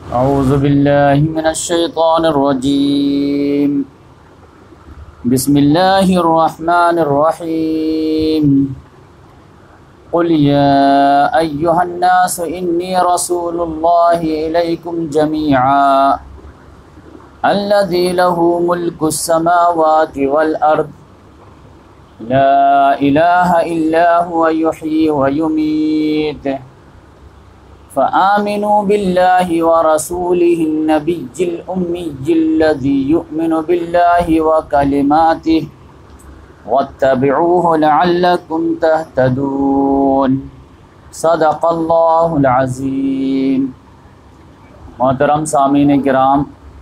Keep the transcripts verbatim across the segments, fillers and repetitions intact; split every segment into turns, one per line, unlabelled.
اعوذ باللہ من الشیطان الرجیم بسم اللہ الرحمن الرحیم قل یا ایہا الناس انی رسول اللہ الیکم جمیعا الذی لہ ملک السماوات والارض لا الہ الا هو یحیی ویمیت فآمنوا باللہ ورسولہ النبی الأمی الذی یؤمن باللہ وکلماتہ واتبعوہ لعلکم تہتدون صدق اللہ العظیم۔ محترم سامعین کرام،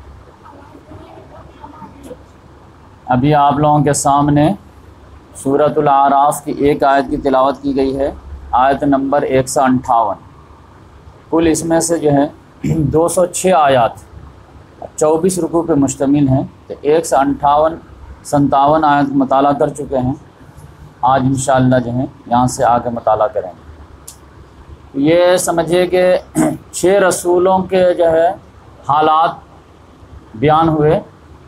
ابھی آپ لوگوں کے سامنے سورۃ الاعراف کی ایک آیت کی تلاوت کی گئی ہے، آیت نمبر ایک سو انٹھاون۔ کل اس میں سے جو ہے دو سو چھ آیات چوبیس رکوع پہ مشتمل ہیں، تو ایک سو انٹھاون ستاون آیت مطالعہ کر چکے ہیں۔ آج انشاءاللہ جو ہے یہاں سے آگے مطالعہ کریں گے۔ یہ سمجھے کہ چھ رسولوں کے جو ہے حالات بیان ہوئے،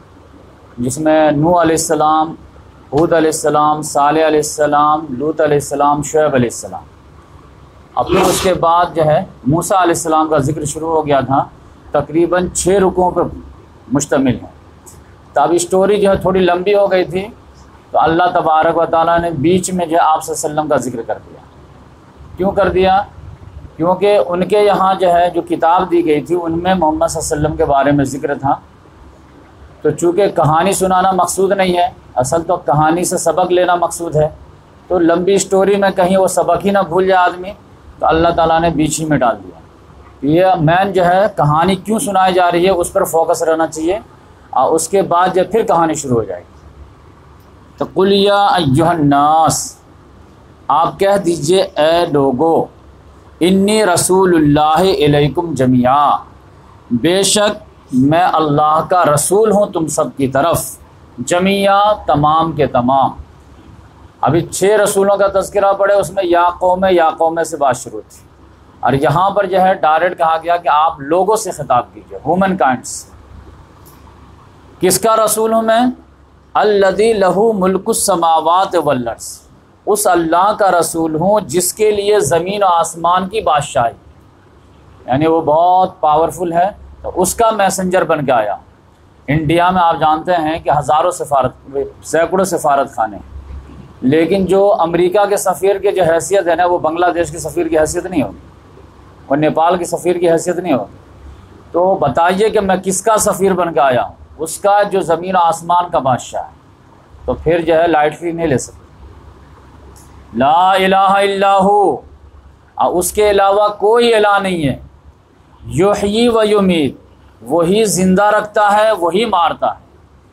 جس میں نوح علیہ السلام، ہود علیہ السلام، صالح علیہ السلام، لوط علیہ السلام، شعیب علیہ السلام۔ اب پھر اس کے بعد جو ہے موسیٰ علیہ السلام کا ذکر شروع ہو گیا تھا، تقریباً چھ رکوعوں پر مشتمل ہے۔ تو اب اسٹوری جو ہے تھوڑی لمبی ہو گئی تھی، تو اللہ تبارک و تعالیٰ نے بیچ میں جو ہے آپ صلی اللہ علیہ وسلم کا ذکر کر دیا۔ کیوں کر دیا؟ کیونکہ ان کے یہاں جو ہے جو کتاب دی گئی تھی ان میں محمد صلی اللہ علیہ وسلم کے بارے میں ذکر تھا، تو چونکہ کہانی سنانا مقصود نہیں ہے، اصل تو کہانی سے سبق لینا مقصود ہے، تو لمبی اسٹوری میں کہیں وہ سبق ہی نہ بھول جائے آدمی، تو اللہ تعالیٰ نے بیچ ہی میں ڈال دیا۔ یہ مین جو ہے کہانی کیوں سنائی جا رہی ہے اس پر فوکس رہنا چاہیے، اور اس کے بعد جب پھر کہانی شروع ہو جائے گی۔ تو قل یا ایھا الناس، آپ کہہ دیجئے اے لوگو، انی رسول اللہ الیکم جمیعا، بے شک میں اللہ کا رسول ہوں تم سب کی طرف، جمیعا تمام کے تمام۔ ابھی چھ رسولوں کا تذکرہ پڑے، اس میں یا قوم یا قوم سے بات شروع تھی، اور یہاں پر جو ہے ڈائریکٹ کہا گیا کہ آپ لوگوں سے خطاب کیجئے، ہومن کائنڈس۔ کس کا رسول ہوں میں؟ الذی لہ ملک السماوات والارض، اس اللہ کا رسول ہوں جس کے لیے زمین و آسمان کی بادشاہی، یعنی وہ بہت پاورفل ہے، تو اس کا میسنجر بن کے آیا۔ انڈیا میں آپ جانتے ہیں کہ ہزاروں سفارت سینکڑوں سفارت خانے، لیکن جو امریکہ کے سفیر کی جو حیثیت ہے نا، وہ بنگلہ دیش کے سفیر کی حیثیت نہیں ہوگی، اور نیپال کے سفیر کی حیثیت نہیں ہوگی۔ تو بتائیے کہ میں کس کا سفیر بن کے آیا ہوں؟ اس کا جو زمین و آسمان کا بادشاہ ہے، تو پھر جو ہے لائٹ فری نہیں لے سکتے۔ لا الہ الا ہو، اس کے علاوہ کوئی الہ نہیں ہے۔ یحیی و یمیت، وہی زندہ رکھتا ہے، وہی مارتا ہے۔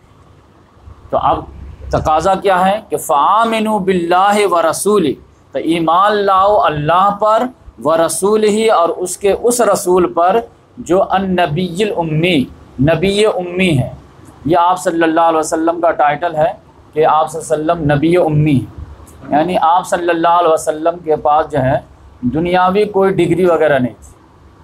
تو اب تقاضا کیا ہے کہ فآمنوا باللہ ورسولہ، تو ایمان لاؤ اللہ پر، ورسولہ، اور اس کے اس رسول پر جو النبی الامی، نبی امی ہے۔ یہ آپ صلی اللہ علیہ وسلم کا ٹائٹل ہے کہ آپ صلی اللہ علیہ وسلم نبی امی ہے، یعنی آپ صلی اللہ علیہ وسلم کے پاس جو ہے دنیاوی کوئی ڈگری وغیرہ نہیں تھی۔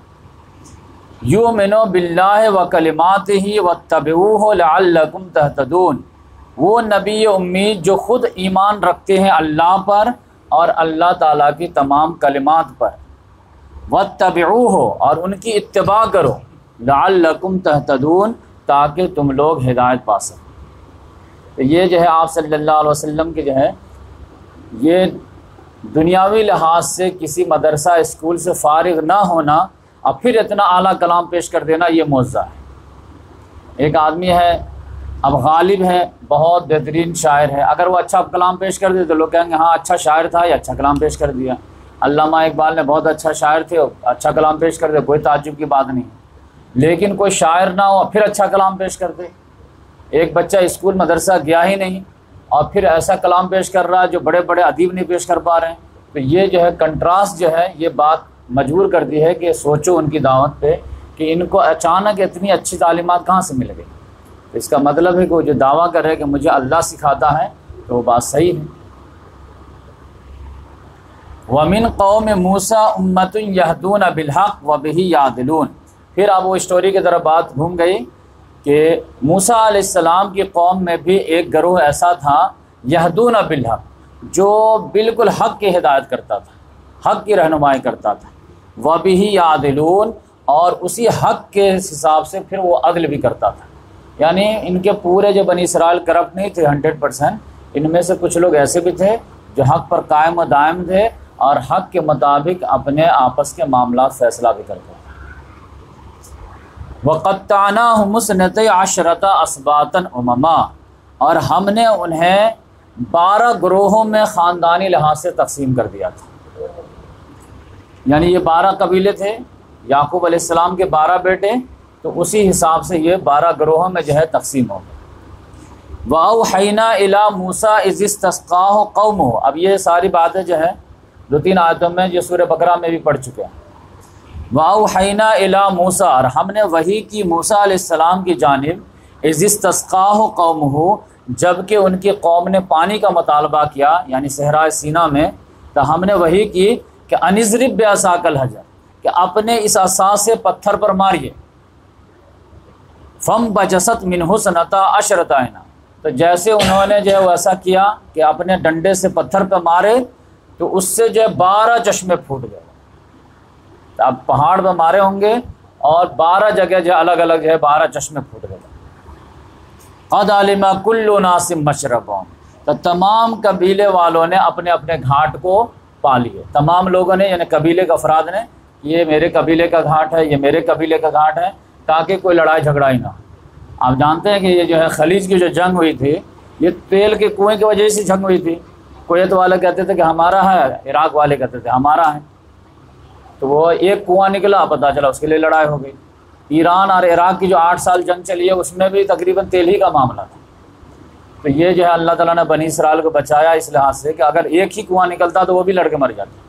یؤمنوا باللہ وکلماتہ واتبعوہ لعلکم تہتدون، وہ نبی امی جو خود ایمان رکھتے ہیں اللہ پر اور اللہ تعالیٰ کی تمام کلمات پر، واتبعوہ، اور ان کی اتباع کرو، لعلکم تہتدون، تاکہ تم لوگ ہدایت پا سکو۔ تو یہ جو ہے آپ صلی اللہ علیہ وسلم کے جو ہے یہ دنیاوی لحاظ سے کسی مدرسہ اسکول سے فارغ نہ ہونا اور پھر اتنا اعلیٰ کلام پیش کر دینا، یہ معجزہ ہے۔ ایک آدمی ہے، اب غالب ہے، بہت بہترین شاعر ہے، اگر وہ اچھا کلام پیش کر دے تو لوگ کہیں گے ہاں اچھا شاعر تھا، یا اچھا کلام پیش کر دیا۔ علامہ اقبال نے بہت اچھا شاعر تھے، اچھا کلام پیش کر دے، کوئی تعجب کی بات نہیں۔ لیکن کوئی شاعر نہ ہو پھر اچھا کلام پیش کر دے۔ ایک بچہ اسکول مدرسہ گیا ہی نہیں اور پھر ایسا کلام پیش کر رہا ہے جو بڑے بڑے ادیب نہیں پیش کر پا رہے ہیں، تو یہ جو ہے کنٹراسٹ جو ہے یہ بات مجبور کرتی ہے کہ سوچو ان کی دعوت پہ کہ ان کو اچانک اتنی اچھی تعلیمات کہاں سے مل گئی۔ تو اس کا مطلب ہے کہ وہ جو دعویٰ کر رہے کہ مجھے اللہ سکھاتا ہے تو وہ بات صحیح ہے۔ وَمِن قَوْمِ مُوسَىٰ أُمَّةٌ يَهْدُونَ بِالْحَقِّ وَبِهِ يَعْدِلُونَ، پھر اب وہ اسٹوری کی طرف بات گھوم گئی کہ موسیٰ علیہ السلام کی قوم میں بھی ایک گروہ ایسا تھا یہدون بالحق، جو بالکل حق کی ہدایت کرتا تھا، حق کی رہنمائی کرتا تھا، وَبِهِ يَعْدِلُونَ، اور اسی حق کے حساب سے پھر وہ عدل بھی کرتا تھا۔ یعنی ان کے پورے جو بنی اسرائیل کرپٹ نہیں تھے ہنڈریڈ پرسینٹ، ان میں سے کچھ لوگ ایسے بھی تھے جو حق پر قائم و دائم تھے اور حق کے مطابق اپنے آپس کے معاملات فیصلہ بھی کرتے تھے۔ وَقَطَّعْنَاهُمُ اثْنَتَيْ عَشْرَةَ أَسْبَاطًا أُمَمًا، اور ہم نے انہیں بارہ گروہوں میں خاندانی لحاظ سے تقسیم کر دیا تھا۔ یعنی یہ بارہ قبیلے تھے، یعقوب علیہ السلام کے بارہ بیٹے، تو اسی حساب سے یہ بارہ گروہوں میں جو ہے تقسیم ہو گئے۔ وَأَوْحَيْنَا إِلَىٰ مُوسَىٰ إِذِ اسْتَسْقَاهُ قَوْمُهُ، اب یہ ساری باتیں جو ہے دو تین آیتوں میں جو سورہ بقرہ میں بھی پڑھ چکے ہیں۔ وَأَوْحَيْنَا إِلَىٰ مُوسَىٰ، اور ہم نے وحی کی موسیٰ علیہ السلام کی جانب إِذِ اسْتَسْقَاهُ قَوْمُهُ، جب کہ ان کی قوم نے پانی کا مطالبہ کیا، یعنی صحرائے سینا میں، تو ہم نے وحی کی کہ أَنِ اضْرِب بِعَصَاكَ الْحَجَرَ، کہ اپنے اس عصا سے پتھر پر ماریے۔ فَانبَجَسَتْ مِنْهُ اثْنَتَا عَشْرَةَ عَيْنًا، تو جیسے انہوں نے جو ہے ویسا کیا کہ اپنے ڈنڈے سے پتھر پہ مارے تو اس سے جو ہے بارہ چشمے پھوٹ گئے۔ تو اب پہاڑ پہ مارے ہوں گے اور بارہ جگہ جو الگ الگ جو ہے بارہ چشمے پھوٹ گئے۔ قَدْ عَلِمَ كُلُّ نَاسٍ مَشْرَبَهُمْ، تو تمام قبیلے والوں نے اپنے اپنے گھاٹ کو پا لیے، تمام لوگوں نے، یعنی قبیلے کے افراد نے، یہ میرے قبیلے کا گھاٹ ہے، یہ میرے قبیلے کا گھاٹ ہے، تاکہ کوئی لڑائی جھگڑا ہی نہ ہو۔ آپ جانتے ہیں کہ یہ جو ہے خلیج کی جو جنگ ہوئی تھی، یہ تیل کے کنویں کی وجہ سے جنگ ہوئی تھی۔ کویت والے کہتے تھے کہ ہمارا ہے، عراق والے کہتے تھے ہمارا ہے، تو وہ ایک کنواں نکلا، پتہ چلا اس کے لیے لڑائی ہو گئی۔ ایران اور عراق کی جو آٹھ سال جنگ چلی ہے اس میں بھی تقریباً تیل ہی کا معاملہ تھا۔ تو یہ جو ہے اللہ تعالیٰ نے بنی اسرائیل کو بچایا اس لحاظ سے کہ اگر ایک ہی کنواں نکلتا تو وہ بھی لڑ کے مر جاتے۔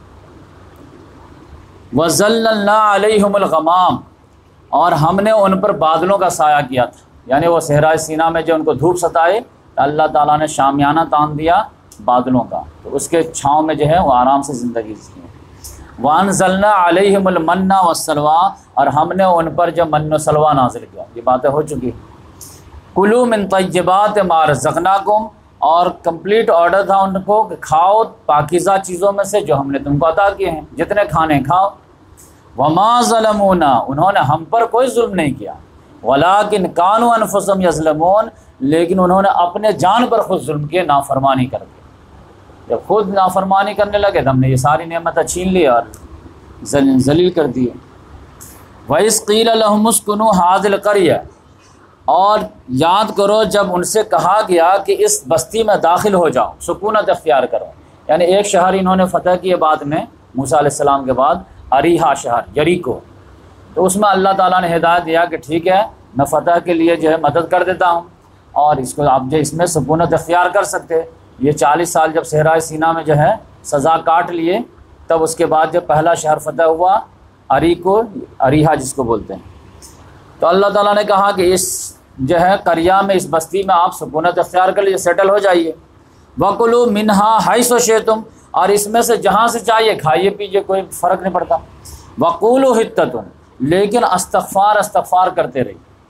وَظَلَّلْنَا عَلَيْهِمُ الْغَمَامَ، اور ہم نے ان پر بادلوں کا سایہ کیا تھا، یعنی وہ صحرائے سینا میں جو ان کو دھوپ ستائے تو اللہ تعالیٰ نے شامیانہ تان دیا بادلوں کا، تو اس کے چھاؤں میں جو ہے وہ آرام سے زندگی جی۔ وَأَنزَلْنَا عَلَيْهِمُ الْمَنَّ وَالسَّلْوَىٰ، اور ہم نے ان پر جو من و سلوہ نازل کیا، یہ باتیں ہو چکی۔ کُلُوا مِن طَیِّبَاتِ مَا رَزَقْنَاکُمْ، اور کمپلیٹ آرڈر تھا ان کو کہ کھاؤ پاکیزہ چیزوں میں سے جو ہم نے تم کو عطا کیے ہیں، جتنے کھانے کھاؤ۔ وَمَا ظَلَمُونَا، انہوں نے ہم پر کوئی ظلم نہیں کیا، وَلَٰكِنْ كَانُوا أَنفُسَهُمْ يَظْلِمُونَ، لیکن انہوں نے اپنے جان پر خود ظلم کیے، نافرمانی کر کے۔ جب خود نافرمانی کرنے لگے تو ہم نے یہ ساری نعمتیں چھین لی اور ذلیل کر دیے۔ وَإِذْ قِيلَ لَهُمُ اسْكُنُوا هَٰذِهِ الْقَرْيَةَ، اور یاد کرو جب ان سے کہا گیا کہ اس بستی میں داخل ہو جاؤ، سکونت اختیار کرو، یعنی ایک شہر انہوں نے فتح کیے بعد میں موسیٰ علیہ السلام کے بعد، اریحا شہر، یریکو، تو اس میں اللہ تعالیٰ نے ہدایت دیا کہ ٹھیک ہے میں فتح کے لیے جو ہے مدد کر دیتا ہوں، اور اس کو آپ جو اس میں سکونت اختیار کر سکتے۔ یہ چالیس سال جب صحرائے سینا میں جو ہے سزا کاٹ لیے، تب اس کے بعد جب پہلا شہر فتح ہوا اریکو، اریحا جس کو بولتے ہیں، تو اللہ تعالیٰ نے کہا کہ اس جو ہے قریہ میں، اس بستی میں آپ سکونت اختیار کر لیجیے، سیٹل ہو جائیے۔ وَكُلُوا مِنْهَا حَيْثُ شِئْتُمْ، اور اس میں سے جہاں سے چاہیے کھائیے پیجیے، کوئی فرق نہیں پڑتا۔ وَقُولُوا حِطَّةٌ، لیکن استغفار استغفار کرتے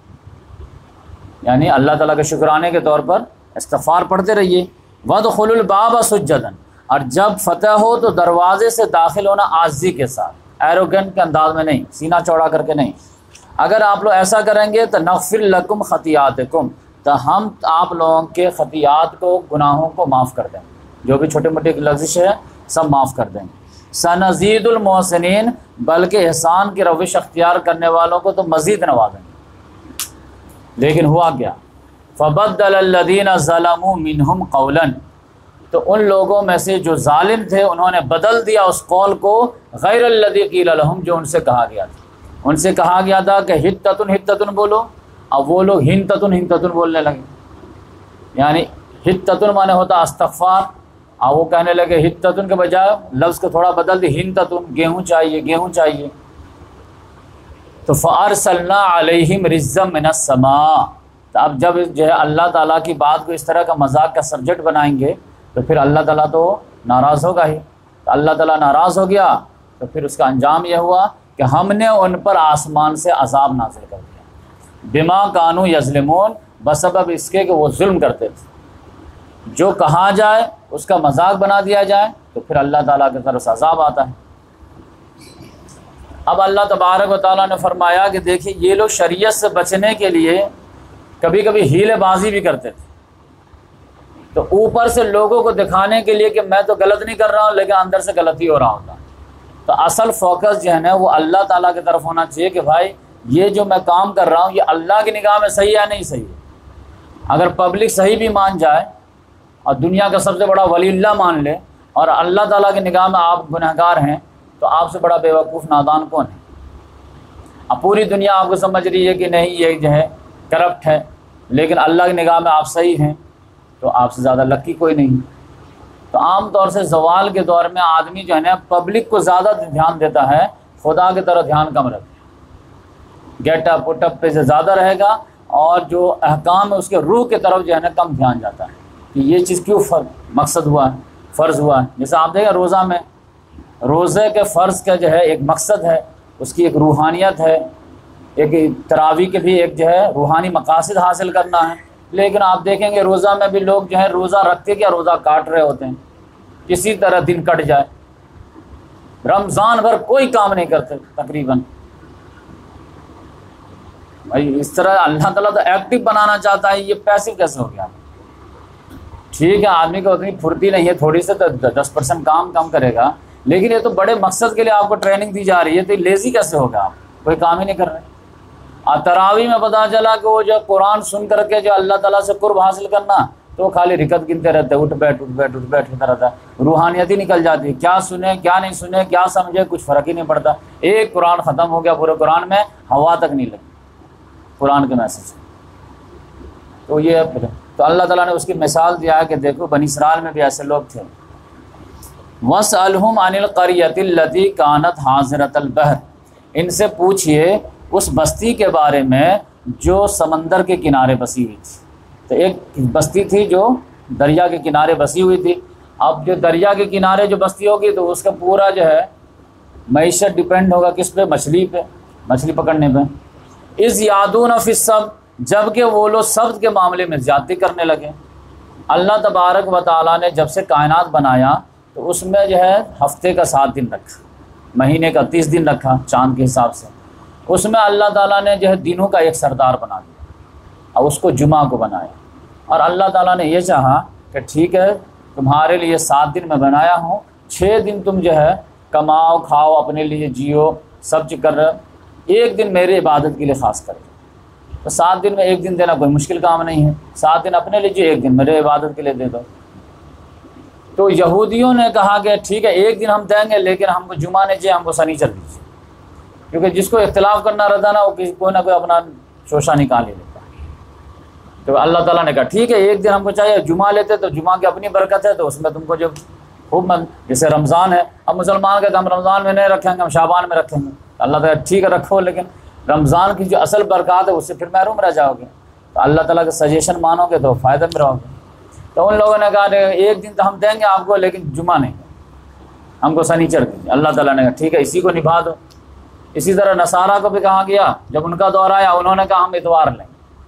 رہیے، یعنی اللہ تعالیٰ کے شکرانے کے طور پر استغفار پڑھتے رہیے۔ وَادْخُلُوا الْبَابَ سُجَّدًا، اور جب فتح ہو تو دروازے سے داخل ہونا عاجزی کے ساتھ، ایروگنٹ کے انداز میں نہیں، سینہ چوڑا کر کے نہیں۔ اگر آپ لوگ ایسا کریں گے تو نغفر لکم خطیاتکم، تو ہم آپ لوگوں کے خطیات کو، گناہوں کو معاف کر دیں گے، جو بھی چھوٹی موٹی لغزش ہے سب معاف کر دیں گے۔ سنزید المحسنین، بلکہ احسان کی روش اختیار کرنے والوں کو تو مزید نوازیں گے۔ لیکن ہوا کیا؟ فبدل الذین ظلموا منہم قولا، تو ان لوگوں میں سے جو ظالم تھے انہوں نے بدل دیا اس قول کو، غیر الذی قیل لہم، جو ان سے کہا گیا تھا۔ ان سے کہا گیا تھا کہ حتتن حتتن بولو، اب وہ لوگ ہنتتن ہنتتن بولنے لگے، یعنی حتتن مانے ہوتا استغفار، اب وہ کہنے لگے حتتن کے بجائے لفظ کو تھوڑا بدل دی، ہنتتن، گیہوں چاہیے گیہوں چاہیے۔ تو فارسلنا علیہم رجزا من السماء، تو اب جب جو ہے اللہ تعالیٰ کی بات کو اس طرح کا مذاق کا سبجیکٹ بنائیں گے تو پھر اللہ تعالیٰ تو ناراض ہوگا ہی، تو اللہ تعالیٰ ناراض ہو گیا تو پھر اس کا انجام یہ ہوا کہ کہ ہم نے ان پر آسمان سے عذاب نازل کر دیا، بما کانوا یظلمون، بسبب اس کے کہ وہ ظلم کرتے تھے۔ جو کہا جائے اس کا مذاق بنا دیا جائے تو پھر اللہ تعالیٰ کی طرف سے عذاب آتا ہے۔ اب اللہ تبارک و تعالیٰ نے فرمایا کہ دیکھیے یہ لوگ شریعت سے بچنے کے لیے کبھی کبھی ہیلے بازی بھی کرتے تھے، تو اوپر سے لوگوں کو دکھانے کے لیے کہ میں تو غلط نہیں کر رہا ہوں لیکن اندر سے غلطی ہو رہا ہوتا ہے۔ تو اصل فوکس جو ہے نا وہ اللہ تعالیٰ کی طرف ہونا چاہیے کہ بھائی یہ جو میں کام کر رہا ہوں یہ اللہ کی نگاہ میں صحیح ہے نہیں صحیح ہے۔ اگر پبلک صحیح بھی مان جائے اور دنیا کا سب سے بڑا ولی اللہ مان لے اور اللہ تعالیٰ کی نگاہ میں آپ گنہگار ہیں تو آپ سے بڑا بیوقوف نادان کون ہے؟ اب پوری دنیا آپ کو سمجھ رہی ہے کہ نہیں یہ جو ہے کرپٹ ہے، لیکن اللہ کی نگاہ میں آپ صحیح ہیں تو آپ سے زیادہ لکی کوئی نہیں۔ تو عام طور سے زوال کے دور میں آدمی جو ہے نا پبلک کو زیادہ دھیان دیتا ہے، خدا کی طرف دھیان کم رکھتا ہے، گیٹ اپ پٹ اپ پہ سے زیادہ رہے گا اور جو احکام ہے اس کے روح کی طرف جو ہے نا کم دھیان جاتا ہے کہ یہ چیز کیوں مقصد ہوا ہے، فرض ہوا ہے۔ جیسے آپ دیکھیں روزہ میں، روزے کے فرض کا جو ہے ایک مقصد ہے، اس کی ایک روحانیت ہے، ایک تراویح کے بھی ایک جو ہے روحانی مقاصد حاصل کرنا ہے، لیکن آپ دیکھیں گے روزہ میں بھی لوگ جو ہے روزہ رکھتے کیا روزہ کاٹ رہے ہوتے ہیں، کسی طرح دن کٹ جائے، رمضان بھر کوئی کام نہیں کرتے تقریباً۔ بھائی اس طرح اللہ تعالیٰ تو ایکٹیو بنانا چاہتا ہے، یہ پیسو کیسے ہو گیا؟ ٹھیک ہے آدمی کو اتنی پھرتی نہیں ہے، تھوڑی سے تو دس پرسنٹ کام کم کرے گا، لیکن یہ تو بڑے مقصد کے لیے آپ کو ٹریننگ دی جا رہی ہے، تو لیزی کیسے ہوگا؟ آپ کوئی کام ہی نہیں کر رہے۔ اور تراویح میں پتہ چلا کہ وہ جو قرآن سن کر کے جو اللہ تعالیٰ سے قرب حاصل کرنا تو وہ خالی رکعت گنتے رہتے، اٹھ بیٹھ اٹھ بیٹھ اٹھ بیٹھ ہوتا رہتا ہے، روحانیت ہی نکل جاتی ہے، کیا سنے کیا نہیں سنے کیا سمجھے کچھ فرق ہی نہیں پڑتا۔ ایک قرآن ختم ہو گیا، پورے قرآن میں ہوا تک نہیں لگی قرآن کے میسج۔ تو یہ تو اللہ تعالیٰ نے اس کی مثال دیا ہے کہ دیکھو بنی اسرائیل میں بھی ایسے لوگ تھے۔ وَاسْأَلْهُمْ عَنِ الْقَرْيَةِ الَّتِي كَانَتْ حَاضِرَةَ الْبَحْرِ، ان سے پوچھئے اس بستی کے بارے میں جو سمندر کے کنارے بسی ہوئی تھی۔ تو ایک بستی تھی جو دریا کے کنارے بسی ہوئی تھی۔ اب جو دریا کے کنارے جو بستی ہوگی تو اس کا پورا جو ہے معیشت ڈیپینڈ ہوگا کس پہ؟ مچھلی پہ، مچھلی پکڑنے پہ۔ اِذْ يَعْدُونَ فِي السَّبْتِ، جبکہ وہ لوگ سبت کے معاملے میں زیادتی کرنے لگے۔ اللہ تبارک و تعالیٰ نے جب سے کائنات بنایا تو اس میں جو ہے ہفتے کا سات دن رکھا، مہینے کا تیس دن رکھا چاند کے حساب سے۔ اس میں اللہ تعالیٰ نے جو ہے دنوں کا ایک سردار بنا دیا اور اس کو جمعہ کو بنایا، اور اللہ تعالیٰ نے یہ چاہا کہ ٹھیک ہے تمہارے لیے سات دن میں بنایا ہوں، چھ دن تم جو ہے کماؤ کھاؤ اپنے لیے جیو سب چیز کر رہے، ایک دن میری عبادت کے لیے خاص کرے۔ تو سات دن میں ایک دن دینا کوئی مشکل کام نہیں ہے، سات دن اپنے لیجیے ایک دن میرے عبادت کے لیے دے دو۔ تو یہودیوں نے کہا کہ ٹھیک ہے ایک دن ہم دیں گے لیکن ہم کو جمعہ نہیں چاہیے، ہم کو سنیچر دیجیے، کیونکہ جس کو اختلاف کرنا رہتا ہے نا وہ کسی کوئی نہ کوئی اپنا شوشہ نکال ہی لیتا ہے۔ تو اللہ تعالیٰ نے کہا ٹھیک ہے ایک دن ہم کو چاہیے، جمعہ لیتے تو جمعہ کی اپنی برکت ہے تو اس میں تم کو جو خوب من جیسے رمضان ہے، اب مسلمان کہتے ہم رمضان میں نہیں رکھیں گے ہم شعبان میں رکھیں گے، اللہ تعالیٰ ٹھیک ہے رکھو لیکن رمضان کی جو اصل برکات ہے اس سے پھر محروم رہ جاؤ گے، تو اللہ تعالیٰ کا سجیشن مانو گے تو فائدہ میں رہو گے۔ تو ان لوگوں نے کہا کہ ایک دن تو ہم دیں گے آپ کو لیکن جمعہ نہیں، ہم کو سنیچر دیجیے۔ اللہ تعالیٰ نے کہا ٹھیک ہے اسی کو نبھا دو۔ اسی طرح نصارہ کو بھی کہا گیا، جب ان کا دور آیا انہوں نے کہا ہم اتوار لیں،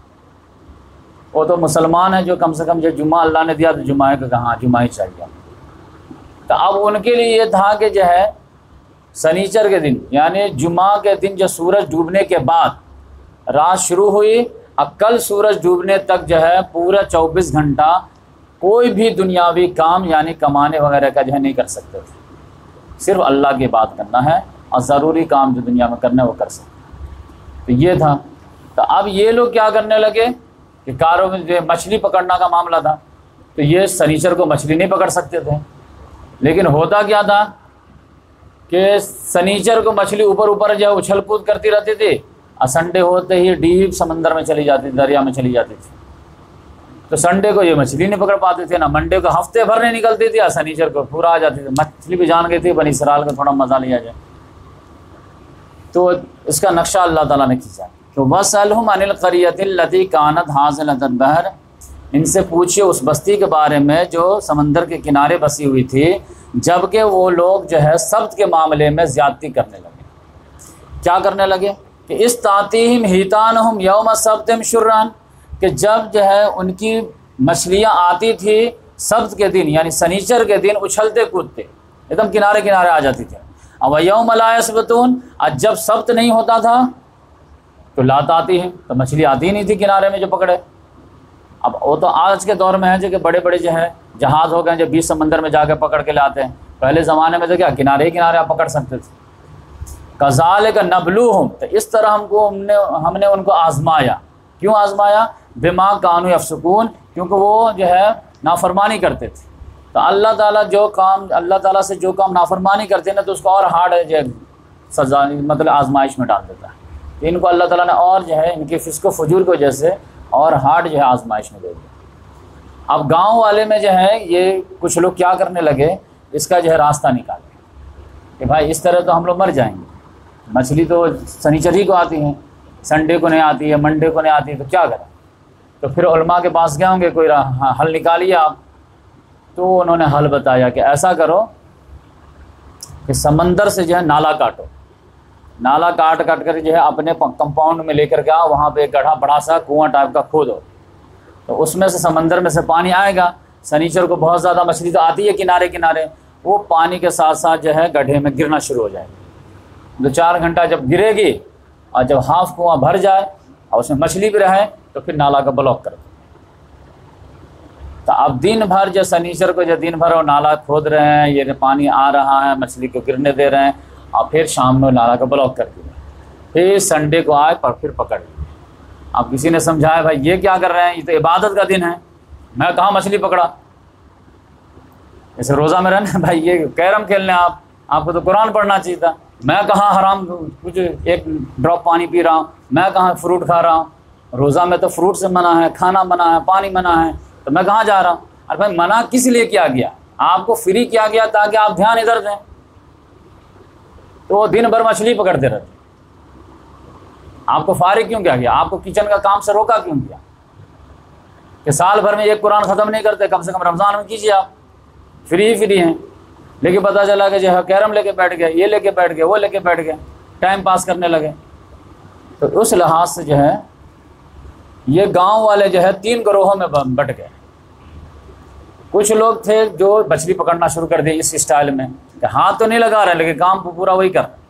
وہ تو مسلمان ہیں جو کم سے کم جو جمعہ اللہ نے دیا تو جمعہ کا کہاں جمعہ ہی چاہیے۔ تو اب ان کے لیے یہ تھا کہ جو ہے سنیچر کے دن یعنی جمعہ کے دن جو سورج ڈوبنے کے بعد رات شروع ہوئی اور کل سورج ڈوبنے تک جو ہے پورا چوبیس گھنٹہ کوئی بھی دنیاوی کام یعنی کمانے وغیرہ کا جو ہے نہیں کر سکتے تھے، صرف اللہ کی بات کرنا ہے اور ضروری کام جو دنیا میں کرنا ہے وہ کر سکتے۔ تو یہ تھا۔ تو اب یہ لوگ کیا کرنے لگے کہ کاروں میں جو مچھلی پکڑنا کا معاملہ تھا تو یہ سنیچر کو مچھلی نہیں پکڑ سکتے تھے، لیکن ہوتا کیا تھا کہ سنیچر کو مچھلی اوپر اوپر جو ہے اچھل کود کرتی رہتی تھی اور سنڈے ہوتے ہی ڈیپ سمندر میں چلی جاتی تھی، دریا میں چلی جاتی تھی، تو سنڈے کو یہ مچھلی نہیں پکڑ پاتے تھے، نہ منڈے کو ہفتے بھر نہیں نکلتی تھی اور سنیچر کو پورا آ جاتی تھی۔ مچھلی بھی جان گئی تھی بنی اسرائیل کا تھوڑا مزہ لیا جائے، تو اس کا نقشہ اللہ تعالیٰ نے کھینچا۔ تو وَاسْأَلْهُمْ عَنِ الْقَرْيَةِ الَّتِي كَانَتْ حَاضِرَةَ الْبَحْرِ، ان سے پوچھئے اس بستی کے بارے میں جو سمندر کے کنارے بسی ہوئی تھی، جبکہ وہ لوگ جو ہے سبت کے معاملے میں زیادتی کرنے لگے۔ کیا کرنے لگے کہ اس تعتیہم حیتانہم یوم سبتہم شرعن، کہ جب جو ہے ان کی مچھلیاں آتی تھی سبت کے دن یعنی سنیچر کے دن اچھلتے کودتے ایک دم کنارے کنارے آ جاتی تھی. اب یوم لا یسبتون، آج جب سبت نہیں ہوتا تھا تو لا تعتیہم، تو مچھلی آتی ہی نہیں تھی کنارے میں جو پکڑے. اب وہ تو آج کے دور میں ہے جو کہ بڑے بڑے جو ہے جہاز ہو گئے جو بیچ سمندر میں جا کے پکڑ کے لاتے ہیں. پہلے زمانے میں تو کیا کنارے ہی کنارے آپ پکڑ سکتے تھے. کذالک نبلوہم، تو اس طرح ہم کو ہم نے ہم نے ان کو آزمایا. کیوں آزمایا؟ بما کانوا یفسقون، کیونکہ وہ جو ہے نافرمانی کرتے تھے. تو اللہ تعالیٰ جو کام اللہ تعالیٰ سے جو کام نافرمانی کرتے ہیں نا تو اس کو اور ہارڈ جو ہے سزا مطلب آزمائش میں ڈال دیتا ہے. تو ان کو اللہ تعالیٰ نے اور جو ہے ان کے فسق و فجور کی وجہ سے اور ہارڈ جو ہے آزمائش میں دے دیا. اب گاؤں والے میں جو ہے یہ کچھ لوگ کیا کرنے لگے، اس کا جو ہے راستہ نکالے کہ بھائی اس طرح تو ہم لوگ مر جائیں گے. مچھلی تو سنیچر ہی کو آتی ہیں، سنڈے کو نہیں آتی ہے، منڈے کو نہیں آتی ہے، تو کیا کریں؟ تو پھر علماء کے پاس گئے ہوں گے کوئی حل نکالیے آپ. تو انہوں نے حل بتایا کہ ایسا کرو کہ سمندر سے جو ہے نالا کاٹو، نالا کاٹ کاٹ کر جو ہے اپنے کمپاؤنڈ میں لے کر کے آؤ، وہاں پہ ایک گڑھا بڑا سا کنواں ٹائپ کا کھودو، تو اس میں سے سمندر میں سے پانی آئے گا. سنیچر کو بہت زیادہ مچھلی تو آتی ہے کنارے کنارے، وہ پانی کے ساتھ ساتھ جو ہے گڈھے میں گرنا شروع ہو جائے گی. دو چار گھنٹہ جب گرے گی اور جب ہاف کنواں بھر جائے اور اس میں مچھلی بھی رہے تو پھر نالا کا بلاک کر دو. تو اب دن بھر جو سنیچر کو جو دن بھر وہ نالا کھود رہے ہیں، یہ پانی آ رہا ہے، مچھلی کو گرنے دے رہے ہیں، اور پھر شام میں نالا کا بلاک کر دیا. پھر سنڈے کو آئے پر پھر پکڑ لیے. اب کسی نے سمجھایا بھائی یہ کیا کر رہے ہیں، یہ تو عبادت کا دن ہے، میں کہاں مچھلی پکڑا. جیسے روزہ میں رہنا بھائی یہ کیرم کھیلنے آپ آپ کو تو قرآن پڑھنا چاہیے تھا. میں کہاں حرام کچھ ایک ڈراپ پانی پی رہا ہوں، میں کہاں فروٹ کھا رہا ہوں. روزہ میں تو فروٹ سے منع ہے، کھانا منع ہے، پانی منع ہے، تو میں کہاں جا رہا ہوں. ارے بھائی منع کس لیے کیا گیا؟ آپ کو فری کیا گیا تاکہ آپ دھیان ادھر دیں. تو وہ دن بھر مچھلی پکڑتے رہتے. آپ کو فارغ کیوں کیا گیا؟ آپ کو کچن کا کام سے روکا کیوں گیا کہ سال بھر میں ایک قرآن ختم نہیں کرتے، کم سے کم رمضان میں کیجیے. آپ فری ہی فری ہیں، لیکن پتہ چلا کہ جو ہے کیرم لے کے بیٹھ گئے، یہ لے کے بیٹھ گئے، وہ لے کے بیٹھ گئے، ٹائم پاس کرنے لگے. تو اس لحاظ سے جو ہے یہ گاؤں والے جو ہے تین گروہوں میں بٹ گئے. کچھ لوگ تھے جو مچھلی پکڑنا شروع کر دیے اس اسٹائل میں کہ ہاتھ تو نہیں لگا رہے لیکن کام پورا وہی کر رہے.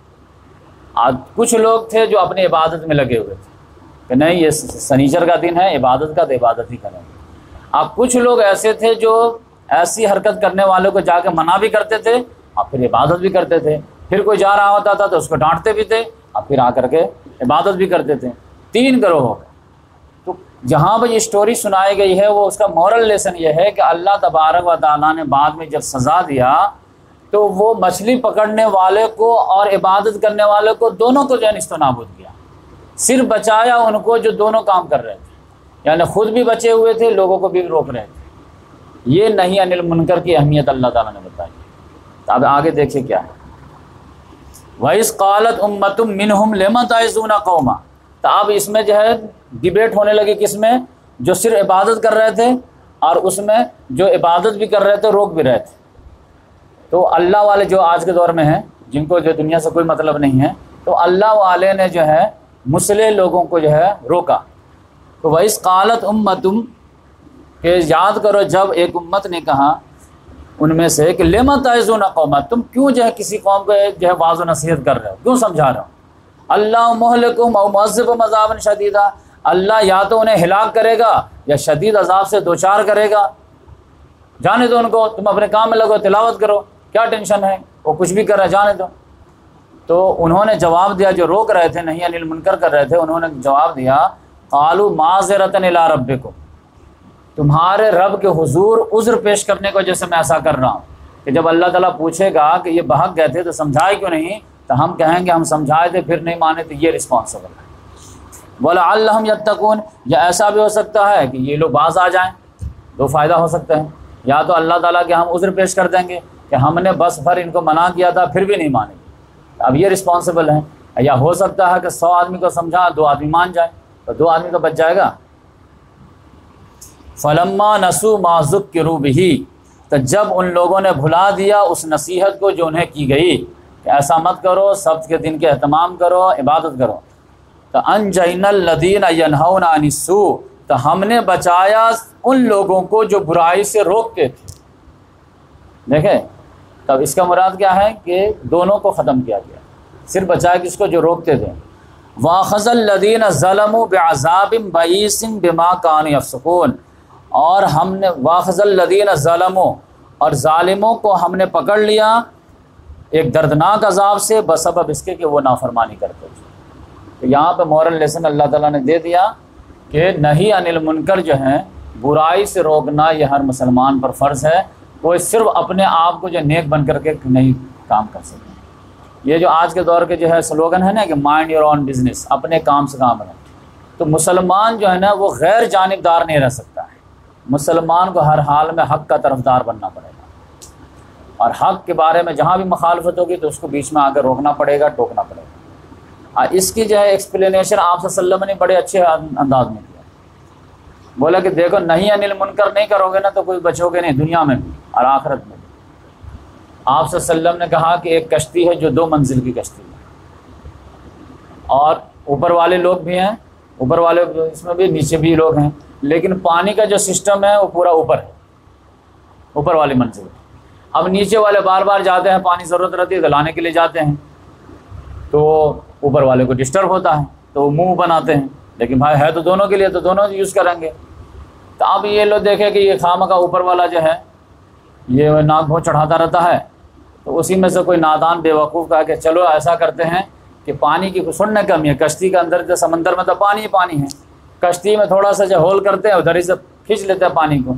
کچھ لوگ تھے جو اپنی عبادت میں لگے ہوئے تھے کہ نہیں یہ سنیچر کا دن ہے، عبادت کا تو عبادت ہی کریں گے. اب کچھ لوگ ایسے تھے جو ایسی حرکت کرنے والوں کو جا کے منع بھی کرتے تھے اور پھر عبادت بھی کرتے تھے. پھر کوئی جا رہا ہوتا تھا تو اس کو ڈانٹتے بھی تھے اور پھر آ کر کے عبادت بھی کرتے تھے. تین گروہ ہو گئے. تو جہاں پہ یہ اسٹوری سنائی گئی ہے وہ اس کا مورل لیسن یہ ہے کہ اللہ تبارک و تعالیٰ نے بعد میں جب سزا دیا تو وہ مچھلی پکڑنے والے کو اور عبادت کرنے والے کو دونوں کو جو ہے نیست و نابود کیا. صرف بچایا ان کو جو دونوں کام کر رہے تھے، یعنی خود بھی بچے ہوئے تھے، لوگوں کو بھی روک رہے تھے. یہ نہیں انل منکر کی اہمیت اللہ تعالیٰ نے بتائی. تو اب آگے دیکھیں کیا ہے. وَإِذْ قَالَتْ أُمَّةٌ مِّنْهُمْ لِمَ تَعِظُونَ قَوْمًا. تو اب اس میں جو ہے ڈیبیٹ ہونے لگی، کس میں؟ جو صرف عبادت کر رہے تھے اور اس میں جو عبادت بھی کر رہے تھے روک بھی رہے تھے. تو اللہ والے جو آج کے دور میں ہیں جن کو جو دنیا سے کوئی مطلب نہیں ہے، تو اللہ والے نے جو ہے مسلح لوگوں کو جو ہے روکا. تو وَإِذْ قَالَتْ أُمَّةٌ کہ یاد کرو جب ایک امت نے کہا ان میں سے کہ لِمَ تَعِظُونَ قَوْمًا، تم کیوں جو ہے کسی قوم کو جو ہے واعظ و نصیحت کر رہے ہو، کیوں سمجھا رہے ہو. اللہ مہلکہم او معذبہم عذابا شدیدا، اللہ یا تو انہیں ہلاک کرے گا یا شدید عذاب سے دوچار کرے گا. جانے دو ان کو، تم اپنے کام میں لگو، تلاوت کرو، کیا ٹینشن ہے، وہ کچھ بھی کر رہا ہے، جانے دو. تو انہوں نے جواب دیا، جو روک رہے تھے نہیں انل منکر کر رہے تھے، انہوں نے جواب دیا قالوا معذرۃ الی ربکم، تمہارے رب کے حضور عذر پیش کرنے کو جیسے میں ایسا کر رہا ہوں کہ جب اللہ تعالیٰ پوچھے گا کہ یہ بہک گئے تھے تو سمجھائے کیوں نہیں، تو ہم کہیں گے ہم سمجھائے تھے پھر نہیں مانے، تو یہ رسپانسبل ہے. وَلَعَلَّهُمْ يَتَّقُونَ، یا ایسا بھی ہو سکتا ہے کہ یہ لوگ باز آ جائیں، دو فائدہ ہو سکتا ہے. یا تو اللہ تعالیٰ کے ہم عذر پیش کر دیں گے کہ ہم نے بس بھر ان کو منع کیا تھا پھر بھی نہیں مانے، اب یہ رسپانسبل ہیں. یا ہو سکتا ہے کہ سو آدمی کو سمجھا دو آدمی مان جائے تو دو آدمی تو بچ جائے گا. فَلَمَّا نَسُوا مَا ذُكِّرُوا بِهِ، تو جب ان لوگوں نے بھلا دیا اس نصیحت کو جو انہیں کی گئی کہ ایسا مت کرو، سبت کے دن کے اہتمام کرو، عبادت کرو. تو انجینا الذین ینہون عن السوء، تو ہم نے بچایا ان لوگوں کو جو برائی سے روکتے تھے. دیکھیں تب اس کا مراد کیا ہے کہ دونوں کو ختم کیا گیا، صرف بچایا کس کو؟ جو روکتے تھے. وَأَخَذَ الَّذِينَ ظَلَمُوا بِعَذَابٍ بَئِيسٍ بِمَا كَانُوا يَفْسُقُونَ، اور ہم نے وَأَخَذَ الَّذِينَ ظَلَمُوا، اور ظالموں کو ہم نے پکڑ لیا ایک دردناک عذاب سے بسبب اس کے کہ وہ نافرمانی کرتے تھے. تو یہاں پہ مورل لیسن اللہ تعالیٰ نے دے دیا کہ نہی عن المنکر جو ہے، برائی سے روکنا، یہ ہر مسلمان پر فرض ہے. کوئی صرف اپنے آپ کو جو نیک بن کر کے نہیں کام کر سکتے. یہ جو آج کے دور کے جو ہے سلوگن ہے نا کہ مائنڈ یور اون بزنس، اپنے کام سے کام رہے، تو مسلمان جو ہے نا وہ غیر جانبدار نہیں رہ سکتا ہے. مسلمان کو ہر حال میں حق کا طرفدار بننا پڑے گا، اور حق کے بارے میں جہاں بھی مخالفت ہوگی تو اس کو بیچ میں آ کر روکنا پڑے گا، ٹوکنا پڑے گا. اس کی جو ہے ایکسپلینیشن آپ صلی اللہ علیہ وسلم نے بڑے اچھے انداز میں کیا. بولا کہ دیکھو نہیں انل منکر نہیں کرو گے نا تو کوئی بچو گے نہیں دنیا میں بھی اور آخرت میں بھی. آپ صلی اللہ علیہ وسلم نے کہا کہ ایک کشتی ہے جو دو منزل کی کشتی ہے، اور اوپر والے لوگ بھی ہیں، اوپر والے اس میں بھی، نیچے بھی لوگ ہیں، لیکن پانی کا جو سسٹم ہے وہ پورا اوپر ہے، اوپر والی منزل. اب نیچے والے بار بار جاتے ہیں، پانی ضرورت رہتی ہے تو لانے کے لیے جاتے ہیں، تو اوپر والے کو ڈسٹرب ہوتا ہے تو وہ منہ بناتے ہیں. لیکن بھائی ہے تو دونوں کے لیے، تو دونوں یوز کریں گے. تو اب یہ لوگ دیکھیں کہ یہ خامہ کا اوپر والا جو ہے یہ ناک بھو چڑھاتا رہتا ہے، تو اسی میں سے کوئی نادان بے وقوف کہا کہ چلو ایسا کرتے ہیں کہ پانی کی سننے کمی ہے، کشتی کے اندر جو سمندر میں تو پانی ہی پانی ہے، کشتی میں تھوڑا سا جو ہول کرتے ہیں ادھر ہی سے کھینچ لیتے ہیں پانی کو.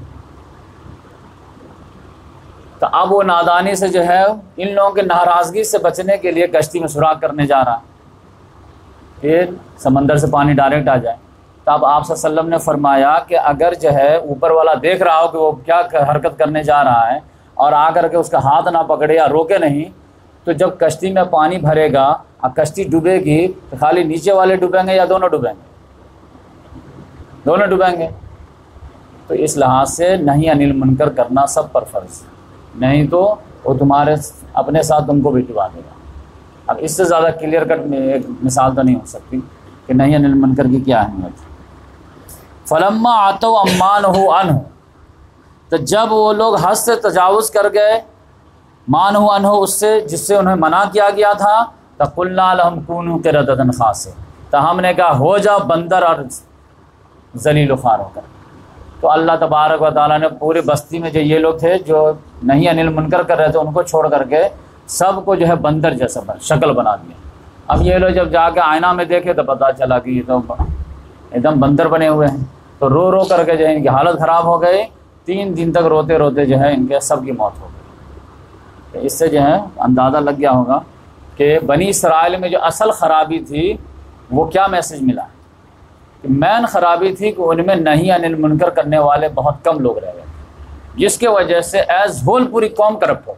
تو اب وہ نادانی سے جو ہے ان لوگوں کے ناراضگی سے بچنے کے لیے کشتی میں سوراخ کرنے جا رہا کہ سمندر سے پانی ڈائریکٹ آ جائے. تو اب آپ صلی اللہ علیہ وسلم نے فرمایا کہ اگر جو ہے اوپر والا دیکھ رہا ہو کہ وہ کیا حرکت کرنے جا رہا ہے اور آ کر کے اس کا ہاتھ نہ پکڑے یا روکے نہیں، تو جب کشتی میں پانی بھرے گا اور کشتی ڈوبے گی تو خالی نیچے والے ڈوبیں گے یا دونوں ڈوبیں گے؟ دونوں ڈوبیں گے. تو اس لحاظ سے نہیں انل منکر کرنا سب پر فرض، نہیں تو وہ تمہارے اپنے ساتھ تم کو بھی ڈبا دے گا. اب اس سے زیادہ کلیئر کٹ میں ایک مثال تو نہیں ہو سکتی کہ نہیں انل منکر کی کیا اہمیت. فلما آتوا عما نہوا عنہ، تو جب وہ لوگ حد سے تجاوز کر گئے، ما نہوا عنہ، اس سے جس سے انہیں منع کیا گیا تھا، فقلنا لهم كونوا قردة خاسئین، تو ہم نے کہا ہو جا بندر اور ذلیل و خوار ہو کر. تو اللہ تبارک و تعالیٰ نے پورے بستی میں جو یہ لوگ تھے جو نہیں انل منکر کر رہے تھے ان کو چھوڑ کر کے سب کو جو ہے بندر جیسا شکل بنا دیا. اب یہ لوگ جب جا کے آئینہ میں دیکھے تو پتہ چلا کہ یہ تو ایک دم بندر بنے ہوئے ہیں. تو رو رو کر کے جو ہے ان کی حالت خراب ہو گئی، تین دن تک روتے روتے جو ہے ان کے سب کی موت ہو گئی. اس سے جو ہے اندازہ لگ گیا ہوگا کہ بنی اسرائیل میں جو اصل خرابی تھی وہ کیا میسج ملا کہ مین خرابی تھی کہ ان میں نہیں انل منکر کرنے والے بہت کم لوگ رہ گئے، جس کی وجہ سے ایز ہول پوری قوم کرپٹ ہو.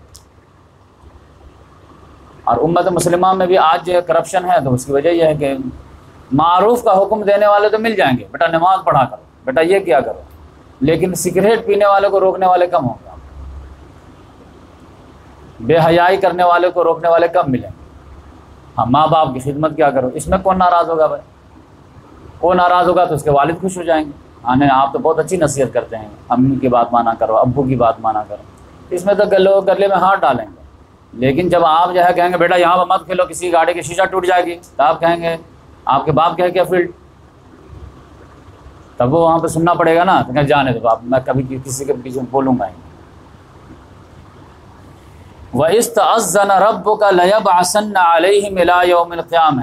اور امت مسلمہ میں بھی آج جو کرپشن ہے تو اس کی وجہ یہ ہے کہ معروف کا حکم دینے والے تو مل جائیں گے، بیٹا نماز پڑھا کرو، بیٹا یہ کیا کرو، لیکن سگریٹ پینے والے کو روکنے والے کم ہوں گے، بے حیائی کرنے والے کو روکنے والے کم ملیں گے. ہاں ماں باپ کی خدمت کیا کرو، اس میں کون ناراض ہوگا بھائی؟ وہ ناراض ہوگا تو اس کے والد خوش ہو جائیں گے، ہاں نہیں آپ تو بہت اچھی نصیحت کرتے ہیں، امی کی بات مانا کرو، ابو کی بات مانا کرو. اس میں تو لوگ گلے میں ہاتھ ڈالیں گے. لیکن جب آپ جو ہے کہیں گے بیٹا یہاں پہ مت کھیلو، کسی گاڑی کی شیشہ ٹوٹ جائے گی، تو آپ کہیں گے آپ کے باپ کہے کیا فیلڈ، تب وہ وہاں پہ سننا پڑے گا نا. تو کہ جانے دو باپ، میں کبھی کسی کے پیچھے بولوں گا ہی. وَإِذْ تَأَذَّنَ رَبُّكَ لَيَبْعَثَنَّ عَلَيْهِمْ إِلَىٰ يَوْمِ الْقِيَامَةِ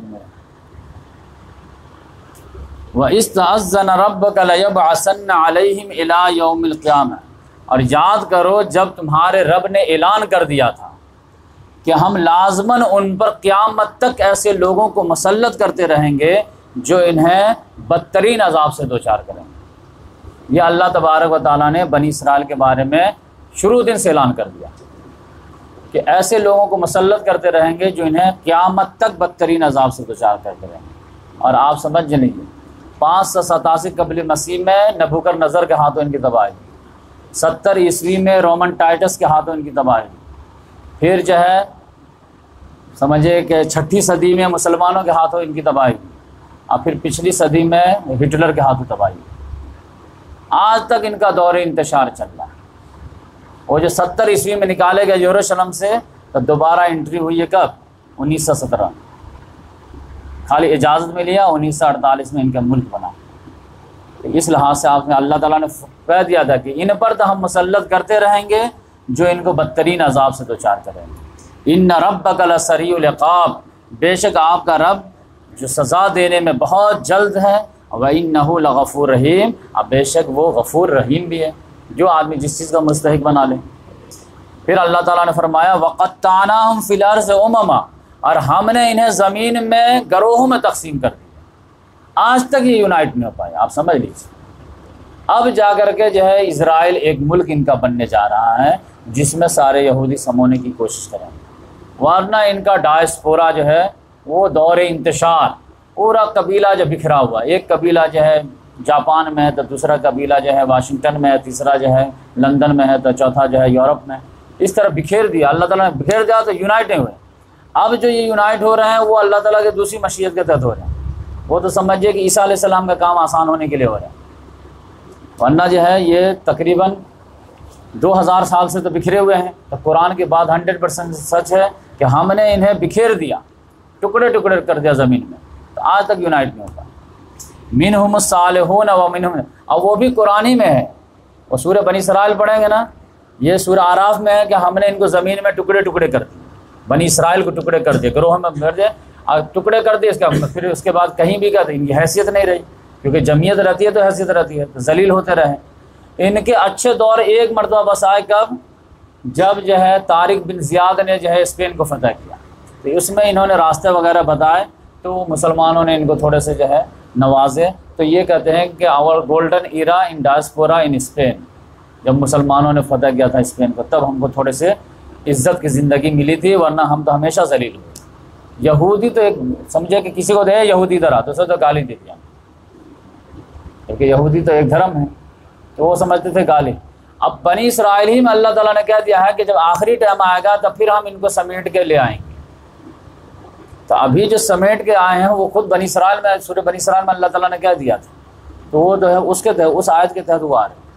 وَإِذْ تَأَذَّنَ رَبُّكَ لَيَبْعَثَنَّ عَلَيْهِمْ إِلَىٰ يَوْمِ الْقِيَامَةِ، اور یاد کرو جب تمہارے رب نے اعلان کر دیا تھا کہ ہم لازماً ان پر قیامت تک ایسے لوگوں کو مسلط کرتے رہیں گے جو انہیں بدترین عذاب سے دوچار کریں گے. یہ اللہ تبارک و تعالیٰ نے بنی اسرائیل کے بارے میں شروع دن سے اعلان کر دیا کہ ایسے لوگوں کو مسلط کرتے رہیں گے جو انہیں قیامت تک بدترین عذاب سے دوچار کرتے رہیں گے. اور آپ سمجھ لیجیے پانچ سو ستاسی قبل مسیح میں نبوکر نظر کے ہاتھوں ان کی تباہی، ستر عیسوی میں رومن ٹائٹس کے ہاتھوں ان کی تباہی، پھر جو ہے سمجھے کہ چھٹی صدی میں مسلمانوں کے ہاتھوں ان کی تباہی ہوئی، اور پھر پچھلی صدی میں ہٹلر کے ہاتھوں تباہی ہوئی، آج تک ان کا دور انتشار چل رہا ہے۔ وہ جو ستر عیسوی میں نکالے گئے یروشلم سے، تو دوبارہ انٹری ہوئی ہے کب؟ انیس سو سترہ، خالی اجازت میں لیا، انیس سو اڑتالیس میں ان کا ملک بنا۔ تو اس لحاظ سے آپ نے اللہ تعالیٰ نے کہہ دیا تھا کہ ان پر تو ہم مسلط کرتے رہیں گے جو ان کو بدترین عذاب سے دوچار کریں گے۔ ان ربک لسریع العقاب، بے شک آپ کا رب جو سزا دینے میں بہت جلد ہے، وَإِنَّهُ لَغَفُورٌ رحیم، اب بے شک وہ غفور رحیم بھی ہے، جو آدمی جس چیز کا مستحق بنا لے۔ پھر اللہ تعالیٰ نے فرمایا وَقَطَّعْنَاهُمْ فِي الْأَرْضِ أُمَمًا، اور ہم نے انہیں زمین میں گروہوں میں تقسیم کر دیا، آج تک یہ یونائٹ نہیں ہو پائے، آپ سمجھ لیجیے۔ اب جا کر کے جو ہے اسرائیل ایک ملک ان کا بننے جا رہا ہے جس میں سارے یہودی سمونے کی کوشش کریں گے، ورنہ ان کا ڈائسپورا جو ہے وہ دور انتشار، پورا قبیلہ جو بکھرا ہوا، ایک قبیلہ جو ہے جاپان میں ہے، تو دوسرا قبیلہ جو ہے واشنگٹن میں ہے، تیسرا جو ہے لندن میں ہے، تو چوتھا جو ہے یورپ میں، اس طرح بکھیر دیا اللہ تعالیٰ نے، بکھیر دیا تو یونائٹ نہیں ہوئے۔ اب جو یہ یونائٹ ہو رہے ہیں وہ اللہ تعالیٰ کے دوسری مشیت کے تحت ہو رہے ہیں، وہ تو سمجھیے کہ عیسیٰ علیہ السلام کا کام آسان ہونے کے لیے ہو رہا ہے، ورنہ جو ہے یہ تقریباً دو ہزار سال سے تو بکھرے ہوئے ہیں۔ تو قرآن کی بات ہنڈریڈ پرسینٹ سچ ہے کہ ہم نے انہیں بکھیر دیا، ٹکڑے ٹکڑے کر دیا زمین میں، تو آج تک یونائٹ نہیں ہوتا۔ منہم الصالحون و منہم، اور وہ بھی قرآن ہی میں ہے، وہ سورہ بنی اسرائیل پڑھیں گے نا، یہ سورہ اعراف میں ہے کہ ہم نے ان کو زمین میں ٹکڑے ٹکڑے کر دیے، بنی اسرائیل کو ٹکڑے کر دیے، گروہ میں کر دیے، اور ٹکڑے کر دیے، اس کا پھر اس کے بعد کہیں بھی کہتے ان کی حیثیت نہیں رہی، کیونکہ جمعیت رہتی ہے تو حیثیت رہتی ہے، تو ذلیل ہوتے رہے۔ ان کے اچھے دور ایک مرتبہ بس آئے کب؟ جب جو ہے طارق بن زیاد نے جو ہے اسپین کو فتح کیا، تو اس میں انہوں نے راستے وغیرہ بتائے، تو مسلمانوں نے ان کو تھوڑے سے جو ہے نوازے۔ تو یہ کہتے ہیں کہ our golden era in diaspora in Spain, جب مسلمانوں نے فتح کیا تھا اسپین کو، تب ہم کو تھوڑے سے عزت کی زندگی ملی تھی، ورنہ ہم تو ہمیشہ ذلیل ہوئے۔ یہودی تو ایک سمجھے کہ کسی کو دے یہودی ادھر آ تو اسے تو گالی دے دیا، کیونکہ یہودی تو ایک دھرم ہے، تو وہ سمجھتے تھے گالی۔ اب بنی اسرائیل ہی میں اللہ تعالیٰ نے کہہ دیا ہے کہ جب آخری ٹائم آئے گا تو پھر ہم ان کو سمیٹ کے لے آئیں گے۔ تو ابھی جو سمیٹ کے آئے ہیں وہ خود بنی اسرائیل میں، سورہ بنی اسرائیل میں اللہ تعالیٰ نے کہہ دیا تھا، تو وہ جو ہے اس کے تحت، اس آیت کے تحت وہ آ رہے ہیں۔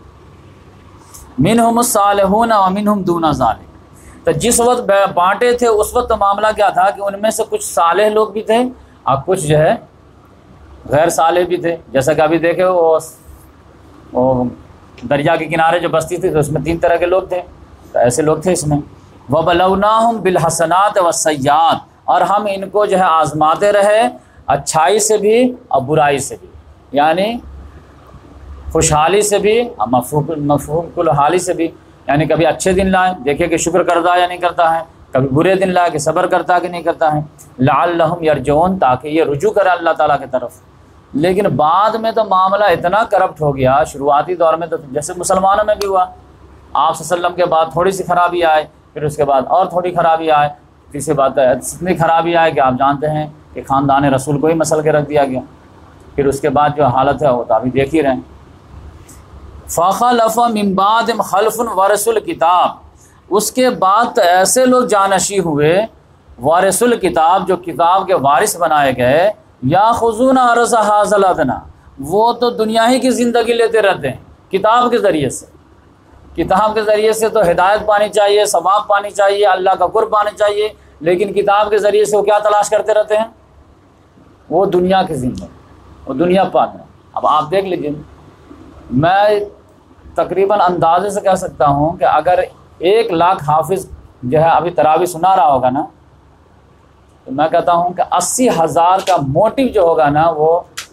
منہم الصالحون و منہم دون ذالک، تو جس وقت بانٹے تھے اس وقت تو معاملہ کیا تھا کہ ان میں سے کچھ صالح لوگ بھی تھے اور کچھ جو ہے غیر صالح بھی تھے، جیسا کہ ابھی دیکھے وہ وہ دریا کے کنارے جو بستی تھی تو اس میں تین طرح کے لوگ تھے، تو ایسے لوگ تھے اس میں۔ وَبَلَوْنَاهُمْ بِالْحَسَنَاتِ وَالسَّيِّئَاتِ، اور ہم ان کو جو ہے آزماتے رہے اچھائی سے بھی اور برائی سے بھی، یعنی خوشحالی سے بھی اور مفہوم کل حالی سے بھی، یعنی کبھی اچھے دن لائے دیکھے کہ شکر کرتا یا نہیں کرتا ہے، کبھی برے دن لائے کہ صبر کرتا کہ نہیں کرتا ہے، لعلہم یرجعون، تاکہ یہ رجوع کرے اللہ تعالیٰ کی طرف۔ لیکن بعد میں تو معاملہ اتنا کرپٹ ہو گیا، شروعاتی دور میں تو جیسے مسلمانوں میں بھی ہوا، آپ صلی اللہ علیہ وسلم کے بعد تھوڑی سی خرابی آئے، پھر اس کے بعد اور تھوڑی خرابی آئے، تیسری بات ہے اتنی خرابی آئے کہ آپ جانتے ہیں کہ خاندان رسول کو ہی مسل کے رکھ دیا گیا، پھر اس کے بعد جو حالت ہے وہ تو ابھی دیکھ ہی رہے ہیں۔ فَخَلَفَ مِن بَعْدِهِمْ خَلْفٌ وَرِثُوا الْكِتَابَ، اس کے بعد تو ایسے لوگ جانشین ہوئے وارث الکتاب، جو کتاب کے وارث بنائے گئے، یاخذون عرض ھذا الادنی، وہ تو دنیا ہی کی زندگی لیتے رہتے ہیں کتاب کے ذریعے سے، کتاب کے ذریعے سے تو ہدایت پانی چاہیے، ثواب پانی چاہیے، اللہ کا قرب پانی چاہیے، لیکن کتاب کے ذریعے سے وہ کیا تلاش کرتے رہتے ہیں؟ وہ دنیا کی زندگی، وہ دنیا پانا۔ اب آپ دیکھ لیجیے، میں تقریباً اندازے سے کہہ سکتا ہوں کہ اگر ایک لاکھ حافظ جو ہے ابھی تراویح سنا رہا ہوگا نا، تو میں کہتا ہوں کہ اسی ہزار کا موٹیو جو ہوگا نا وہ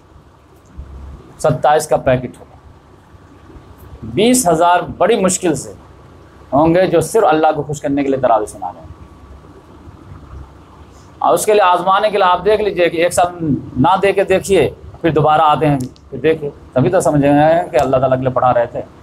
ستائیس کا پیکٹ ہوگا، بیس ہزار بڑی مشکل سے ہوں گے جو صرف اللہ کو خوش کرنے کے لیے تراویح سنا رہے ہیں۔ اور اس کے لیے آزمانے کے لیے آپ دیکھ لیجئے کہ ایک سال نہ دے کے دیکھیے، پھر دوبارہ آتے ہیں پھر دیکھیے، تبھی تو سمجھیں گے کہ اللہ تعالیٰ کے لیے پڑھا رہے تھے۔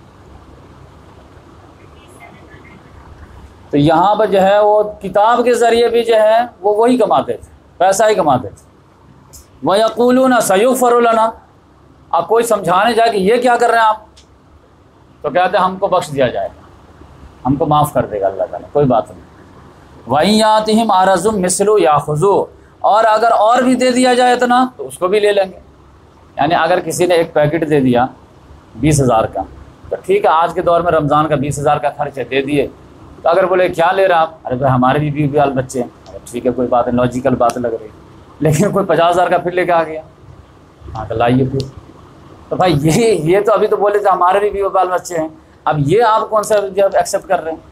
تو یہاں پر جو ہے وہ کتاب کے ذریعے بھی جو ہے وہ وہی کماتے تھے، پیسہ ہی کماتے تھے۔ وَيَقُولُونَ سَيُغْفَرُ لَنَا، اب کوئی سمجھانے جائے کہ یہ کیا کر رہے ہیں آپ، تو کہتے ہیں ہم کو بخش دیا جائے گا، ہم کو معاف کر دے گا اللہ تعالیٰ، کوئی بات نہیں۔ وَإِن عَرَضٌ مِثْلُ يَأْخُذُوا، اور اگر اور بھی دے دیا جائے اتنا تو اس کو بھی لے لیں گے. یعنی اگر کسی نے ایک پیکٹ دے دیا بیس ہزار کا تو ٹھیک ہے، آج کے دور میں رمضان کا بیس ہزار کا خرچ ہے، دے دیے. تو اگر بولے کیا لے رہا آپ، ارے بھائی ہمارے بھی بیوی بال بچے ہیں، ٹھیک ہے کوئی بات نہیں، لاجیکل بات لگ رہی. لیکن کوئی پچاس ہزار کا پھر لے کے آ گیا، ہاں تو لائیے پھر. تو بھائی یہ یہ تو ابھی تو بولے تھے ہمارے بھی بیوی بال بچے ہیں، اب یہ آپ کون سا جب ایکسیپٹ کر رہے ہیں؟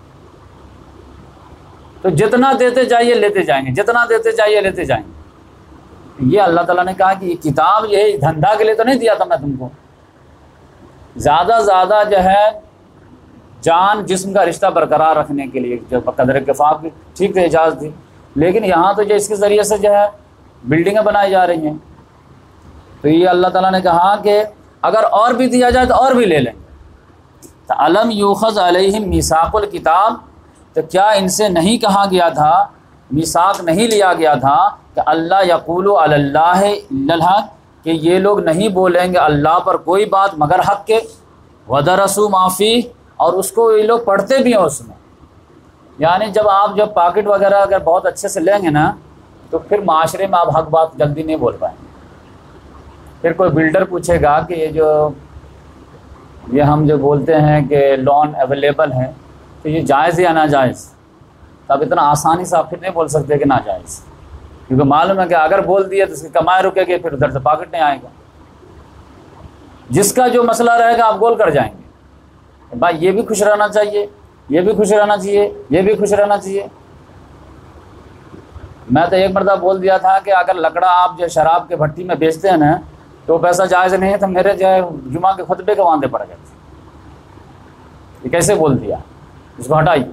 تو جتنا دیتے جائیے لیتے جائیں گے، جتنا دیتے جائیے لیتے جائیں گے. یہ اللہ تعالیٰ نے کہا کہ یہ کتاب یہ دھندا کے لیے تو نہیں دیا تھا میں تم کو، زیادہ زیادہ جو ہے جان جسم کا رشتہ برقرار رکھنے کے لیے جو قدر کفاف کی ٹھیک ہے اجازت دی. لیکن یہاں تو جو اس کے ذریعے سے جو ہے بلڈنگیں بنائی جا رہی ہیں. تو یہ اللہ تعالیٰ نے کہا کہ اگر اور بھی دیا جائے تو اور بھی لے لیں. علم یوخذ علیہم میثاق الکتاب، تو کیا ان سے نہیں کہا گیا تھا، میثاق نہیں لیا گیا تھا کہ اللہ یقول علی اللہ الا الحق، کہ یہ لوگ نہیں بولیں گے اللہ پر کوئی بات مگر حق کے. ودرسوا ما فیہ، اور اس کو یہ لوگ پڑھتے بھی ہیں اس میں. یعنی جب آپ جب پاکٹ وغیرہ اگر بہت اچھے سے لیں گے نا تو پھر معاشرے میں آپ حق بات جلدی نہیں بول پائیں گے. پھر کوئی بلڈر پوچھے گا کہ یہ جو یہ ہم جو بولتے ہیں کہ لون اویلیبل ہے تو یہ جائز یا ناجائز، تو اب اتنا آسانی سے آپ پھر نہیں بول سکتے کہ ناجائز، کیونکہ معلوم ہے کہ اگر بول دیے تو اس کی کمائی رکے گی، پھر ادھر سے پاکٹ نہیں آئے گا. جس کا جو مسئلہ رہے گا آپ گول کر جائیں گے. بھائی یہ بھی خوش رہنا چاہیے، یہ بھی خوش رہنا چاہیے، یہ بھی خوش رہنا چاہیے. میں تو ایک مرتبہ بول دیا تھا کہ اگر لکڑا آپ جو شراب کے بھٹی میں بیچتے ہیں نا تو پیسہ جائز نہیں ہے، تو میرے جو ہے جمعہ کے خطبے کے وعدے پڑ گئے تھے. یہ کیسے بول دیا، اس کو ہٹائیے.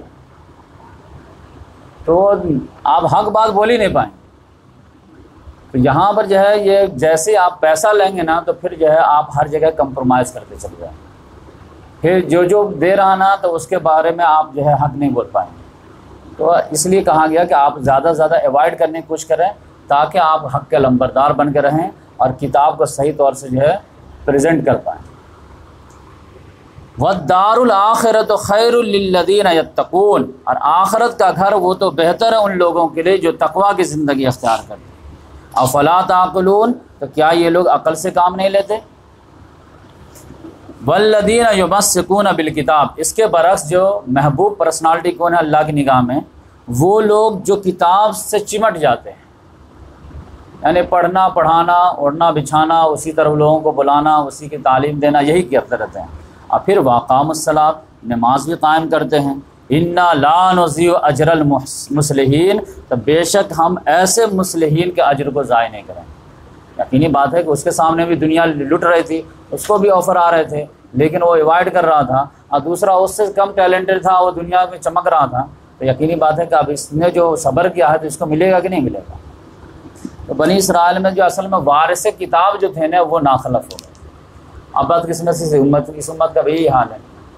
تو آپ حق بات بول ہی نہیں پائیں. تو یہاں پر جو ہے یہ جیسے آپ پیسہ لیں گے نا تو پھر جو ہے آپ ہر جگہ کمپرومائز کرتے چل جائیں. پھر جو جو دے رہا نا تو اس کے بارے میں آپ جو ہے حق نہیں بول پائیں گے. تو اس لیے کہا گیا کہ آپ زیادہ سے زیادہ ایوائڈ کرنے کی کوشش کریں تاکہ آپ حق کے لمبردار بن کے رہیں اور کتاب کو صحیح طور سے جو ہے پریزنٹ کر پائیں. وَالدَّارُ الْآخِرَةُ خَيْرٌ لِلَّذِينَ يَتَّقُونَ، اور آخرت کا گھر وہ تو بہتر ہے ان لوگوں کے لیے جو تقویٰ کی زندگی اختیار کرتے ہیں. افلا تعقلون، تو کیا یہ لوگ عقل سے کام نہیں لیتے. والذین یمسکون بالکتاب، اس کے برعکس جو محبوب پرسنالٹی کون ہے اللہ کی نگاہ میں، وہ لوگ جو کتاب سے چمٹ جاتے ہیں. یعنی پڑھنا پڑھانا اڑنا بچھانا اسی طرح لوگوں کو بلانا اسی کی تعلیم دینا یہی کرتے رہتے ہیں. اور پھر واقام الصلاۃ، نماز بھی قائم کرتے ہیں. انا لا نضیع اجر المصلحین، تو بے شک ہم ایسے مصلحین کے اجر کو ضائع نہیں کریں. یقینی بات ہے کہ اس کے سامنے بھی دنیا لٹ رہی تھی، اس کو بھی آفر آ رہے تھے لیکن وہ ایوائڈ کر رہا تھا، اور دوسرا اس سے کم ٹیلنٹڈ تھا وہ دنیا میں چمک رہا تھا. تو یقینی بات ہے کہ اب اس نے جو صبر کیا ہے تو اس کو ملے گا کہ نہیں ملے گا. تو بنی اسرائیل میں جو اصل میں وارث کتاب جو تھے نا وہ ناخلف ہو گئے. اب بدقسمتی سے امت اس امت کا بھی یہی حال ہے.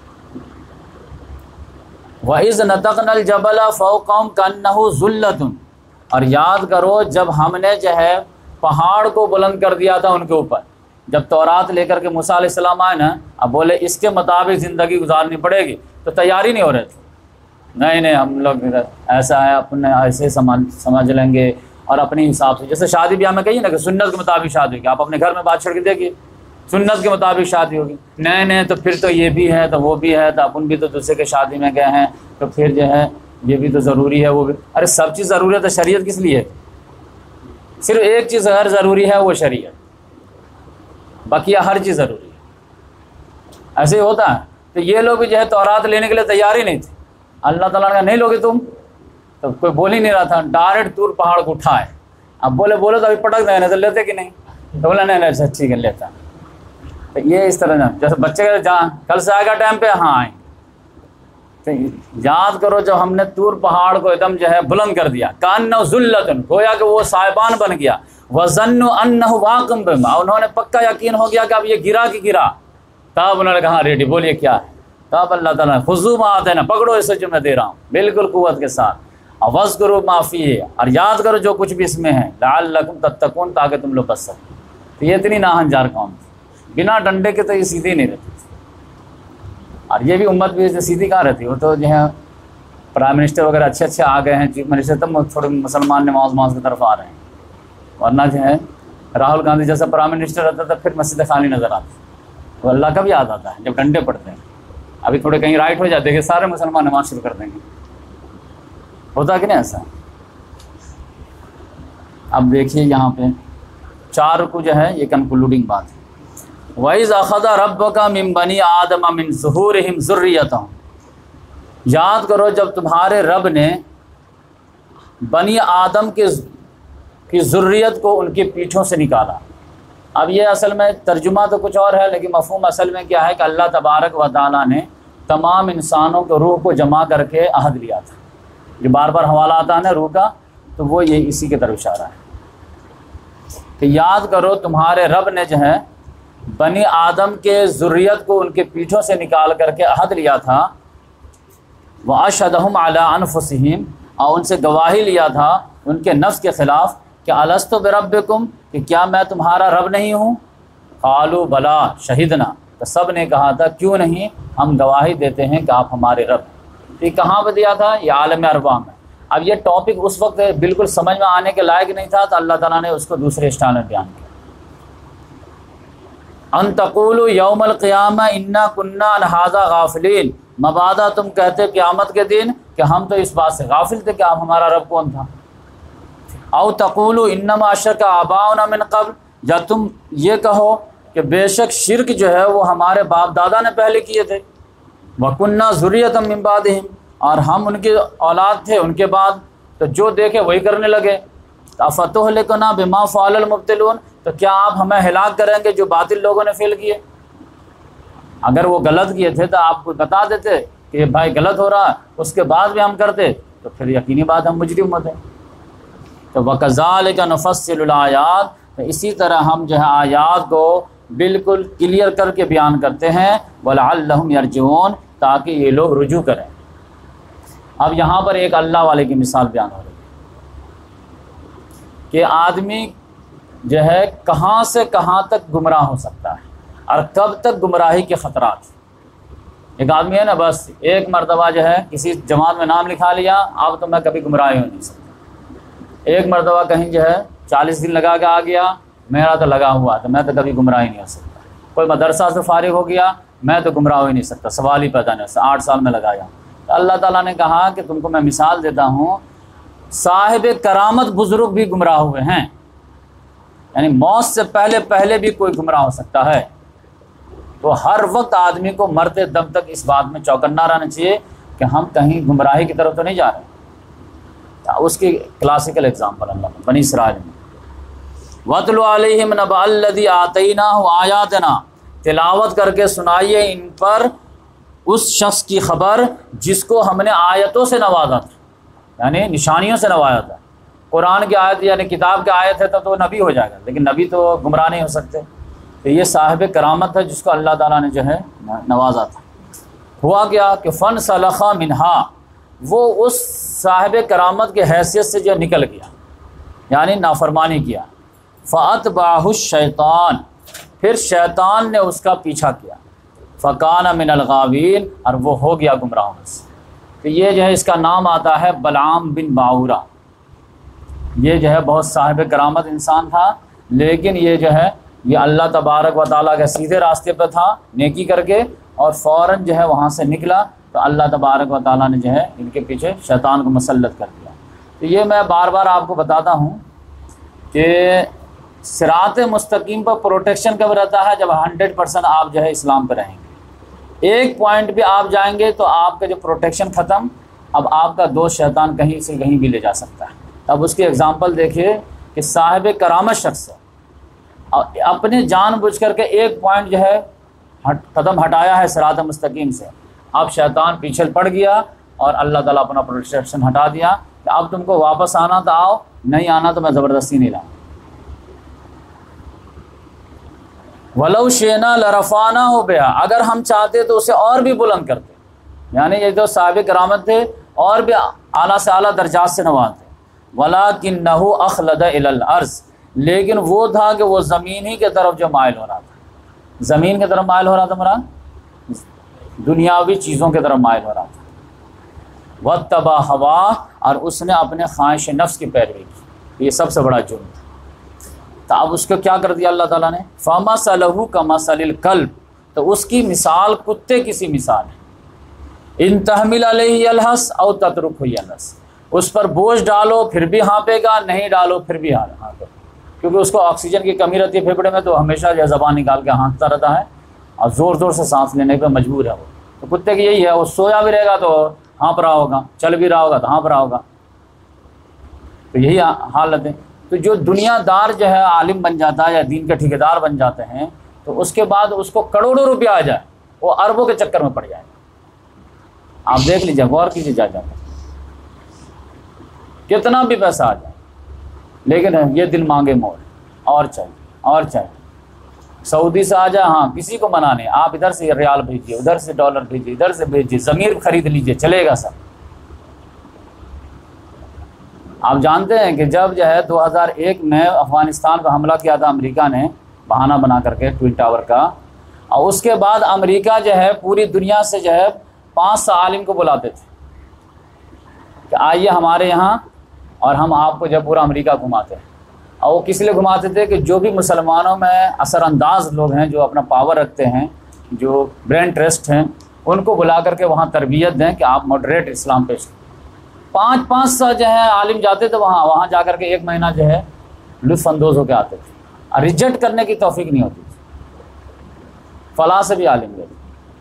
وَإِذْ نَتَقْنَا الْجَبَلَ فَوْقَهُمْ كَأَنَّهُ ظُلَّةٌ، اور یاد کرو جب ہم نے جو ہے پہاڑ کو بلند کر دیا تھا ان کے اوپر. جب تورات لے کر کے موسیٰ علیہ السلام آئے نا، اب بولے اس کے مطابق زندگی گزارنی پڑے گی، تو تیاری نہیں ہو رہے تھے. نہیں نہیں ہم لوگ ایسا ہے اپنے ایسے سمجھ سمجھ لیں گے اور اپنے حساب سے. جیسے شادی بیاہ میں کہیے نا کہ سنت کے مطابق شادی ہوگی، آپ اپنے گھر میں بات چھڑ کے دیکھیے سنت کے مطابق شادی ہوگی. نئے نئے تو پھر تو یہ بھی ہے تو وہ بھی ہے، تو اپن بھی تو دوسرے کے شادی میں گئے ہیں تو پھر جو ہے یہ بھی تو ضروری ہے وہ بھی. ارے سب چیز ضروری ہے تو شریعت کس لیے؟ صرف ایک چیز غیر ضروری ہے وہ شریعت، باقی ہر چیز ضروری ہے. ایسے ہی ہوتا ہے. تو یہ لوگ جو ہے تورات لینے کے لیے تیار ہی نہیں تھے. اللہ تعالیٰ نے کہا نہیں لوگے تم، تو کوئی بول ہی نہیں رہا تھا. ڈائریکٹ طور پہاڑ کو اٹھائے. اب بولے بولے تو ابھی پٹک دیں تو لیتے کہ نہیں، تو بولا نہیں نہیں ٹھیک ہے لیتا. تو یہ اس طرح جیسے بچے کا جہاں کل سے آئے گا ٹائم پہ ہاں آئیں. تو یاد کرو جب ہم نے طور پہاڑ کو ایک دم جو ہے بلند کر دیا، کانہ ذلۃ، گویا کہ وہ صاحبان بن گیا. وظنوا انہ واقع بما، انہوں نے پکا یقین ہو گیا کہ اب یہ گرا کی گرا. تب انہوں نے کہا ریڈی بولیے کیا ہے. تب اللہ تعالیٰ نے خذوا ما آتیناکم، پکڑو اسے جو میں دے رہا ہوں بالکل قوت کے ساتھ. واذکروا ما فیہ، اور یاد کرو جو کچھ بھی اس میں ہے، لعلکم تتقون، تاکہ تم لوگ بچ سکو. تو یہ اتنی ناہنجار قوم تھی، بنا ڈنڈے کے تو یہ سیدھی نہیں رہتی تھی. اور یہ بھی امت بھی سیدھی کہاں رہتی، وہ تو جو ہے پرائم منسٹر وغیرہ اچھے اچھے آ گئے ہیں، چیف منسٹر، تب تھوڑے مسلمان نماز نماز کی طرف آ رہے ہیں، ورنہ جو ہے راہل گاندھی جیسا پرائم منسٹر رہتا تھا پھر مسجد خالی نظر آتی، تو اللہ کا بھی یاد آتا ہے جب ڈنڈے پڑتے ہیں۔ ابھی تھوڑے کہیں رائٹ ہو جاتے کہ سارے مسلمان نماز شروع کر دیں گے، ہوتا کہ نہیں ایسا؟ اب دیکھیے یہاں پہ چار رکوع جو ہے یہ کنکلوڈنگ بات ہے۔ وَإِذْ أَخَذَ رَبُّكَ مِن بَنِي آدَمَ مِن ظُهُورِهِمْ ذُرِّيَّتَهُمْ، یاد کرو جب تمہارے رب نے بنی آدم کے کی ذریت کو ان کے پیٹھوں سے نکالا۔ اب یہ اصل میں ترجمہ تو کچھ اور ہے، لیکن مفہوم اصل میں کیا ہے کہ اللہ تبارک و تعالیٰ نے تمام انسانوں کو روح کو جمع کر کے عہد لیا تھا۔ جو بار بار حوالہ آتا ہے نا روح کا، تو وہ یہ اسی کی طرف اشارہ ہے کہ یاد کرو تمہارے رب نے جو ہے بنی آدم کے ذریت کو ان کے پیٹھوں سے نکال کر کے عہد لیا تھا۔ وَأَشْهَدَهُمْ عَلَىٰ أَنفُسِهِمْ، اور ان سے گواہی لیا تھا ان کے نفس کے خلاف کہ الستُ بربکم، کہ کیا میں تمہارا رب نہیں ہوں؟ قالوا بلا شہدنا، تو سب نے کہا تھا کیوں نہیں، ہم گواہی دیتے ہیں کہ آپ ہمارے رب ہیں۔ یہ کہاں پہ دیا تھا؟ یہ عالم ارواح میں۔ اب یہ ٹاپک اس وقت بالکل سمجھ میں آنے کے لائق نہیں تھا، تو اللہ تعالیٰ نے اس کو دوسرے اسٹائل میں بیان کیا۔ ان تقولوا یوم القیامہ انا کنا عن ھذا غافلین، مبادا تم کہتے قیامت کے دن کہ ہم تو اس بات سے غافل تھے کہ آپ ہمارا رب کون تھا۔ او تقولوا انما اشرک آباؤنا من قبل، یا تم یہ کہو کہ بے شک شرک جو ہے وہ ہمارے باپ دادا نے پہلے کیے تھے۔ وَكُنَّا ذُرِّيَّةً مِّن بَعْدِهِمْ، اور ہم ان کی اولاد تھے ان کے بعد، تو جو دیکھے وہی کرنے لگے۔ أَفَتُهْلِكُنَا بِمَا فَعَلَ الْمُبْطِلُونَ، تو کیا آپ ہمیں ہلاک کریں گے جو باطل لوگوں نے فعل کیے؟ اگر وہ غلط کیے تھے تو آپ کو بتا دیتے کہ یہ بھائی غلط ہو رہا ہے، اس کے بعد بھی ہم کرتے تو پھر یقینی بات ہم مجرم ہوتے۔ تو وَكَذَلِكَ نُفَصِّلُ الْآيَاتِ، تو اسی طرح ہم جو ہے آیات کو بالکل کلیئر کر کے بیان کرتے ہیں، وَلَعَلَّهُمْ يَرْجِعُونَ، تاکہ یہ لوگ رجوع کریں۔ اب یہاں پر ایک اللہ والے کی مثال بیان ہو رہی ہے کہ آدمی جو ہے کہاں سے کہاں تک گمراہ ہو سکتا ہے اور کب تک گمراہی کے خطرات۔ ایک آدمی ہے نا، بس ایک مرتبہ جو ہے کسی جماعت میں نام لکھا لیا، اب تو میں کبھی گمراہی ہو نہیں سکتا۔ ایک مرتبہ کہیں جو ہے چالیس دن لگا کے آ گیا، میرا تو لگا ہوا تو میں تو کبھی گمراہی نہیں ہو سکتا۔ کوئی مدرسہ سے فارغ ہو گیا، میں تو گمراہ ہو ہی نہیں سکتا، سوال ہی پیدا نہیں ہوتا، آٹھ سال میں لگایا۔ تو اللہ تعالیٰ نے کہا کہ تم کو میں مثال دیتا ہوں، صاحب کرامت بزرگ بھی گمراہ ہوئے ہیں، یعنی موت سے پہلے پہلے بھی کوئی گمراہ ہو سکتا ہے۔ تو ہر وقت آدمی کو مرتے دم تک اس بات میں چوکنا رہنا چاہیے کہ ہم کہیں گمراہی کی طرف تو نہیں جا رہے۔ اس کی کلاسیکل اگزامپل اللہ بنی اسرائیل میں، وَاتْلُ عَلَيْهِمْ نَبَأَ الَّذِي آتَيْنَاهُ آيَاتِنَا، تلاوت کر کے سنائیے ان پر اس شخص کی خبر جس کو ہم نے آیتوں سے نوازا تھا، یعنی نشانیوں سے نوازا تھا۔ قرآن کی آیت یعنی کتاب کی آیت ہے تو تو نبی ہو جائے گا، لیکن نبی تو گمراہ نہیں ہو سکتے۔ تو یہ صاحب کرامت ہے جس کو اللہ تعالیٰ نے جو ہے نوازا تھا۔ ہوا کیا کہ فن سلخا منہا، وہ اس صاحب کرامت کے حیثیت سے جو نکل گیا، یعنی نافرمانی کیا۔ فَأَتْبَعَهُ الشَّيْطَانُ، پھر شیطان نے اس کا پیچھا کیا۔ فَكَانَ مِنَ الْغَاوِينَ، اور وہ ہو گیا گمراہوں میں سے۔ تو یہ جو ہے اس کا نام آتا ہے بلعام بن باورا۔ یہ جو ہے بہت صاحب کرامت انسان تھا، لیکن یہ جو ہے یہ اللہ تبارک و تعالیٰ کے سیدھے راستے پہ تھا نیکی کر کے، اور فوراً جو ہے وہاں سے نکلا تو اللہ تبارک و تعالیٰ نے جو ہے ان کے پیچھے شیطان کو مسلط کر دیا۔ تو یہ میں بار بار آپ کو بتاتا ہوں کہ صراط مستقیم پر پروٹیکشن کب رہتا ہے؟ جب ہنڈریڈ پرسینٹ آپ جو ہے اسلام پہ رہیں گے۔ ایک پوائنٹ پہ آپ جائیں گے تو آپ کا جو پروٹیکشن ختم، اب آپ کا دوست شیطان کہیں سے کہیں بھی لے جا سکتا ہے۔ اب اس کی اگزامپل دیکھیے کہ صاحب کرامت شخص ہے، اپنے جان بوجھ کر کے ایک پوائنٹ جو ہے قدم ہٹایا ہے صراط مستقیم سے، اب شیطان پیچھے پڑ گیا اور اللہ تعالیٰ اپنا پروٹیکشن ہٹا دیا کہ اب تم کو واپس آنا تو آؤ، نہیں آنا تو میں زبردستی نہیں لاؤں۔ وَلَوْ شِئْنَا لَرَفَعْنَاهُ بِهَا، اگر ہم چاہتے تو اسے اور بھی بلند کرتے، یعنی یہ جو صاحب کرامت تھے اور بھی اعلیٰ سے اعلیٰ درجات سے نوازتے۔ وَلَكِنَّهُ أَخْلَدَ إِلَى الْأَرْضِ، لیکن وہ تھا کہ وہ زمین ہی کی طرف جو مائل ہو رہا تھا، زمین کی طرف مائل ہو رہا تھا، مراد دنیاوی چیزوں کی طرف مائل ہو رہا تھا۔ واتبع ہوا، اور اس نے اپنے خواہش نفس کی پیروی کی، یہ سب سے بڑا جرم تھا۔ تو اب اس کو کیا کر دیا اللہ تعالیٰ نے، فَمَثَلُهُ كَمَثَلِ الْكَلْبِ، تو اس کی مثال کتے کی سی مثال ہے، ان تحمل علیہ یلہس او تترکہ یلہس، اس پر بوجھ ڈالو پھر بھی ہانپے گا، نہیں ڈالو پھر بھی ہانپے گا، کیونکہ اس کو آکسیجن کی کمی رہتی ہے پھیپھڑے میں، تو ہمیشہ جو زبان نکال کے ہانکتا رہتا ہے اور زور زور سے سانس لینے پہ مجبور ہے وہ۔ تو کتے کی یہی ہے، وہ سویا بھی رہے گا تو ہانپ رہا ہوگا، چل بھی رہا ہوگا تو ہانپ رہا ہوگا، تو یہی حالت ہے۔ تو جو دنیا دار جو ہے عالم بن جاتا ہے یا دین کے ٹھیکیدار بن جاتے ہیں، تو اس کے بعد اس کو کروڑوں روپیہ آ جائے، وہ اربوں کے چکر میں پڑ جائے گا۔ آپ دیکھ لیجیے، غور کیجیے، جا جا کر کتنا بھی پیسہ آ جائے، لیکن یہ دل مانگے مور، اور چاہیے اور چاہیے۔ سعودی سے آ جائے، ہاں کسی کو منع نہیں، آپ ادھر سے ریال بھیجیے، ادھر سے ڈالر بھیجیے، ادھر سے بھیجیے، ضمیر خرید لیجیے، چلے گا سب۔ آپ جانتے ہیں کہ جب جو ہے دو ہزار ایک میں افغانستان پر حملہ کیا تھا امریکہ نے، بہانہ بنا کر کے ٹوئن ٹاور کا، اور اس کے بعد امریکہ جو ہے پوری دنیا سے جو ہے پانچ سو عالم کو بلاتے تھے کہ آئیے ہمارے یہاں، اور ہم آپ کو جب پورا امریکہ گھماتے ہیں۔ اور وہ کس لیے گھماتے تھے کہ جو بھی مسلمانوں میں اثر انداز لوگ ہیں، جو اپنا پاور رکھتے ہیں، جو برین ٹرسٹ ہیں، ان کو بلا کر کے وہاں تربیت دیں کہ آپ ماڈریٹ اسلام پیش کریں۔ پانچ پانچ سو جو ہے عالم جاتے تھے وہاں، وہاں جا کر کے ایک مہینہ جو ہے لطف اندوز ہو کے آتے تھے، اور ریجیکٹ کرنے کی توفیق نہیں ہوتی تھی، فلاں سے بھی عالم گئے۔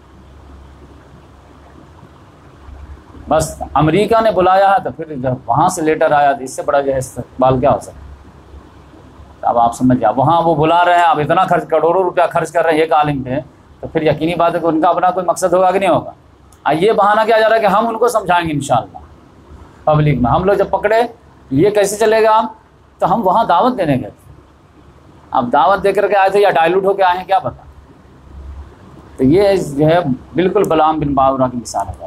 بس امریکہ نے بلایا ہے تو پھر جب وہاں سے لیٹر آیا تو اس سے بڑا جو ہے استقبال کیا ہو سکتا۔ اب آپ سمجھ جائیں، وہاں وہ بلا رہے ہیں، آپ اتنا خرچ کروڑوں روپیہ خرچ کر رہے ہیں ایک عالم پہ، تو پھر یقینی بات ہے کہ ان کا اپنا کوئی مقصد ہوگا کہ نہیں ہوگا۔ یہ بہانہ کیا جا رہا ہے کہ ہم ان کو سمجھائیں گے انشاءاللہ پبلک میں۔ ہم لوگ جب پکڑے یہ کیسے چلے گا، تو ہم وہاں دعوت دینے گئے تھے، اب دعوت دے کر کے آئے تھے یا ڈائلوٹ ہو کے آئے ہیں کیا پتہ۔ تو یہ جو ہے بالکل بلعام بن باورہ کی مثال ہے۔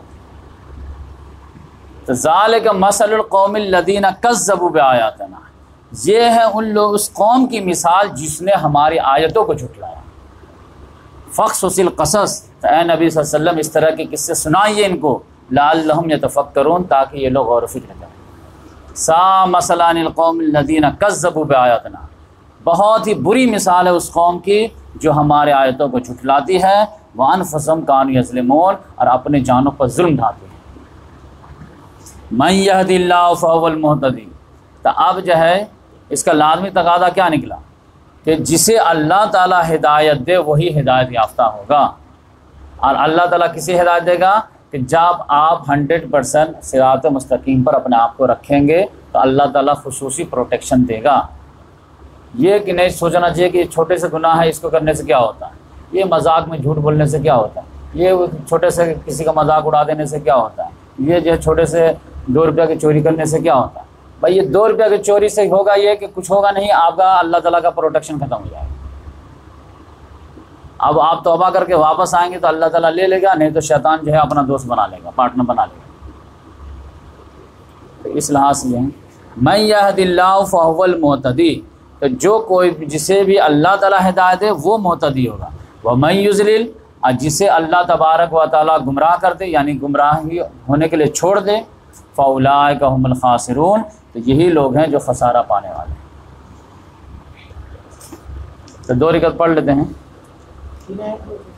تو ذالک مثل القوم الذین کذبوا بآیاتنا، یہ ہے ان لوگ اس قوم کی مثال جس نے ہماری آیتوں کو جھٹلایا۔ فقصص القصص، تو اے نبی صلی اللہ علیہ وسلم اس طرح کے قصے سنائیے ان کو، لعلہم یتفکرون، تاکہ یہ لوگ غور و فکر کریں۔ سا مثلا القوم الذین کذبوا بآیاتنا، بہت ہی بری مثال ہے اس قوم کی جو ہمارے آیتوں کو جھٹلاتی ہے، وانفسہم کانوا یظلمون، اور اپنے جانوں پر ظلم ڈھاتی ہے۔ من یہد اللہ فہو المہتدی، تو اب جو ہے اس کا لازمی تقاضا کیا نکلا کہ جسے اللہ تعالیٰ ہدایت دے وہی ہدایت یافتہ ہوگا۔ اور اللہ تعالیٰ کسی ہدایت دے گا کہ جب آپ ہنڈریڈ پرسینٹ صراط مستقیم پر اپنے آپ کو رکھیں گے تو اللہ تعالیٰ خصوصی پروٹیکشن دے گا۔ یہ کہ نہیں سوچنا چاہیے کہ یہ چھوٹے سے گناہ ہے، اس کو کرنے سے کیا ہوتا ہے، یہ مذاق میں جھوٹ بولنے سے کیا ہوتا ہے، یہ چھوٹے سے کسی کا مذاق اڑا دینے سے کیا ہوتا ہے، یہ جو ہے چھوٹے سے دو روپیہ کی چوری کرنے سے کیا ہوتا ہے۔ بھائی یہ دو روپیہ کی چوری سے ہوگا یہ کہ کچھ ہوگا نہیں، آپ کا اللہ تعالیٰ کا پروٹیکشن ختم ہو جائے گا۔ اب آپ توبہ کر کے واپس آئیں گے تو اللہ تعالیٰ لے لے گا، نہیں تو شیطان جو ہے اپنا دوست بنا لے گا، پارٹنر بنا لے گا۔ تو اس لحاظ سے من یہد اللہ فہو المہتدی، تو جو کوئی جسے بھی اللہ تعالیٰ ہدایت دے وہ مہتدی ہوگا۔ ومن یضلل، اور جسے اللہ تبارک و تعالیٰ گمراہ کر دے، یعنی گمراہی ہونے کے لیے چھوڑ دے، فاولئک ھم الخاسرون، تو یہی لوگ ہیں جو خسارہ پانے والے ہیں۔ تو دو رکعت پڑھ لیتے ہیں۔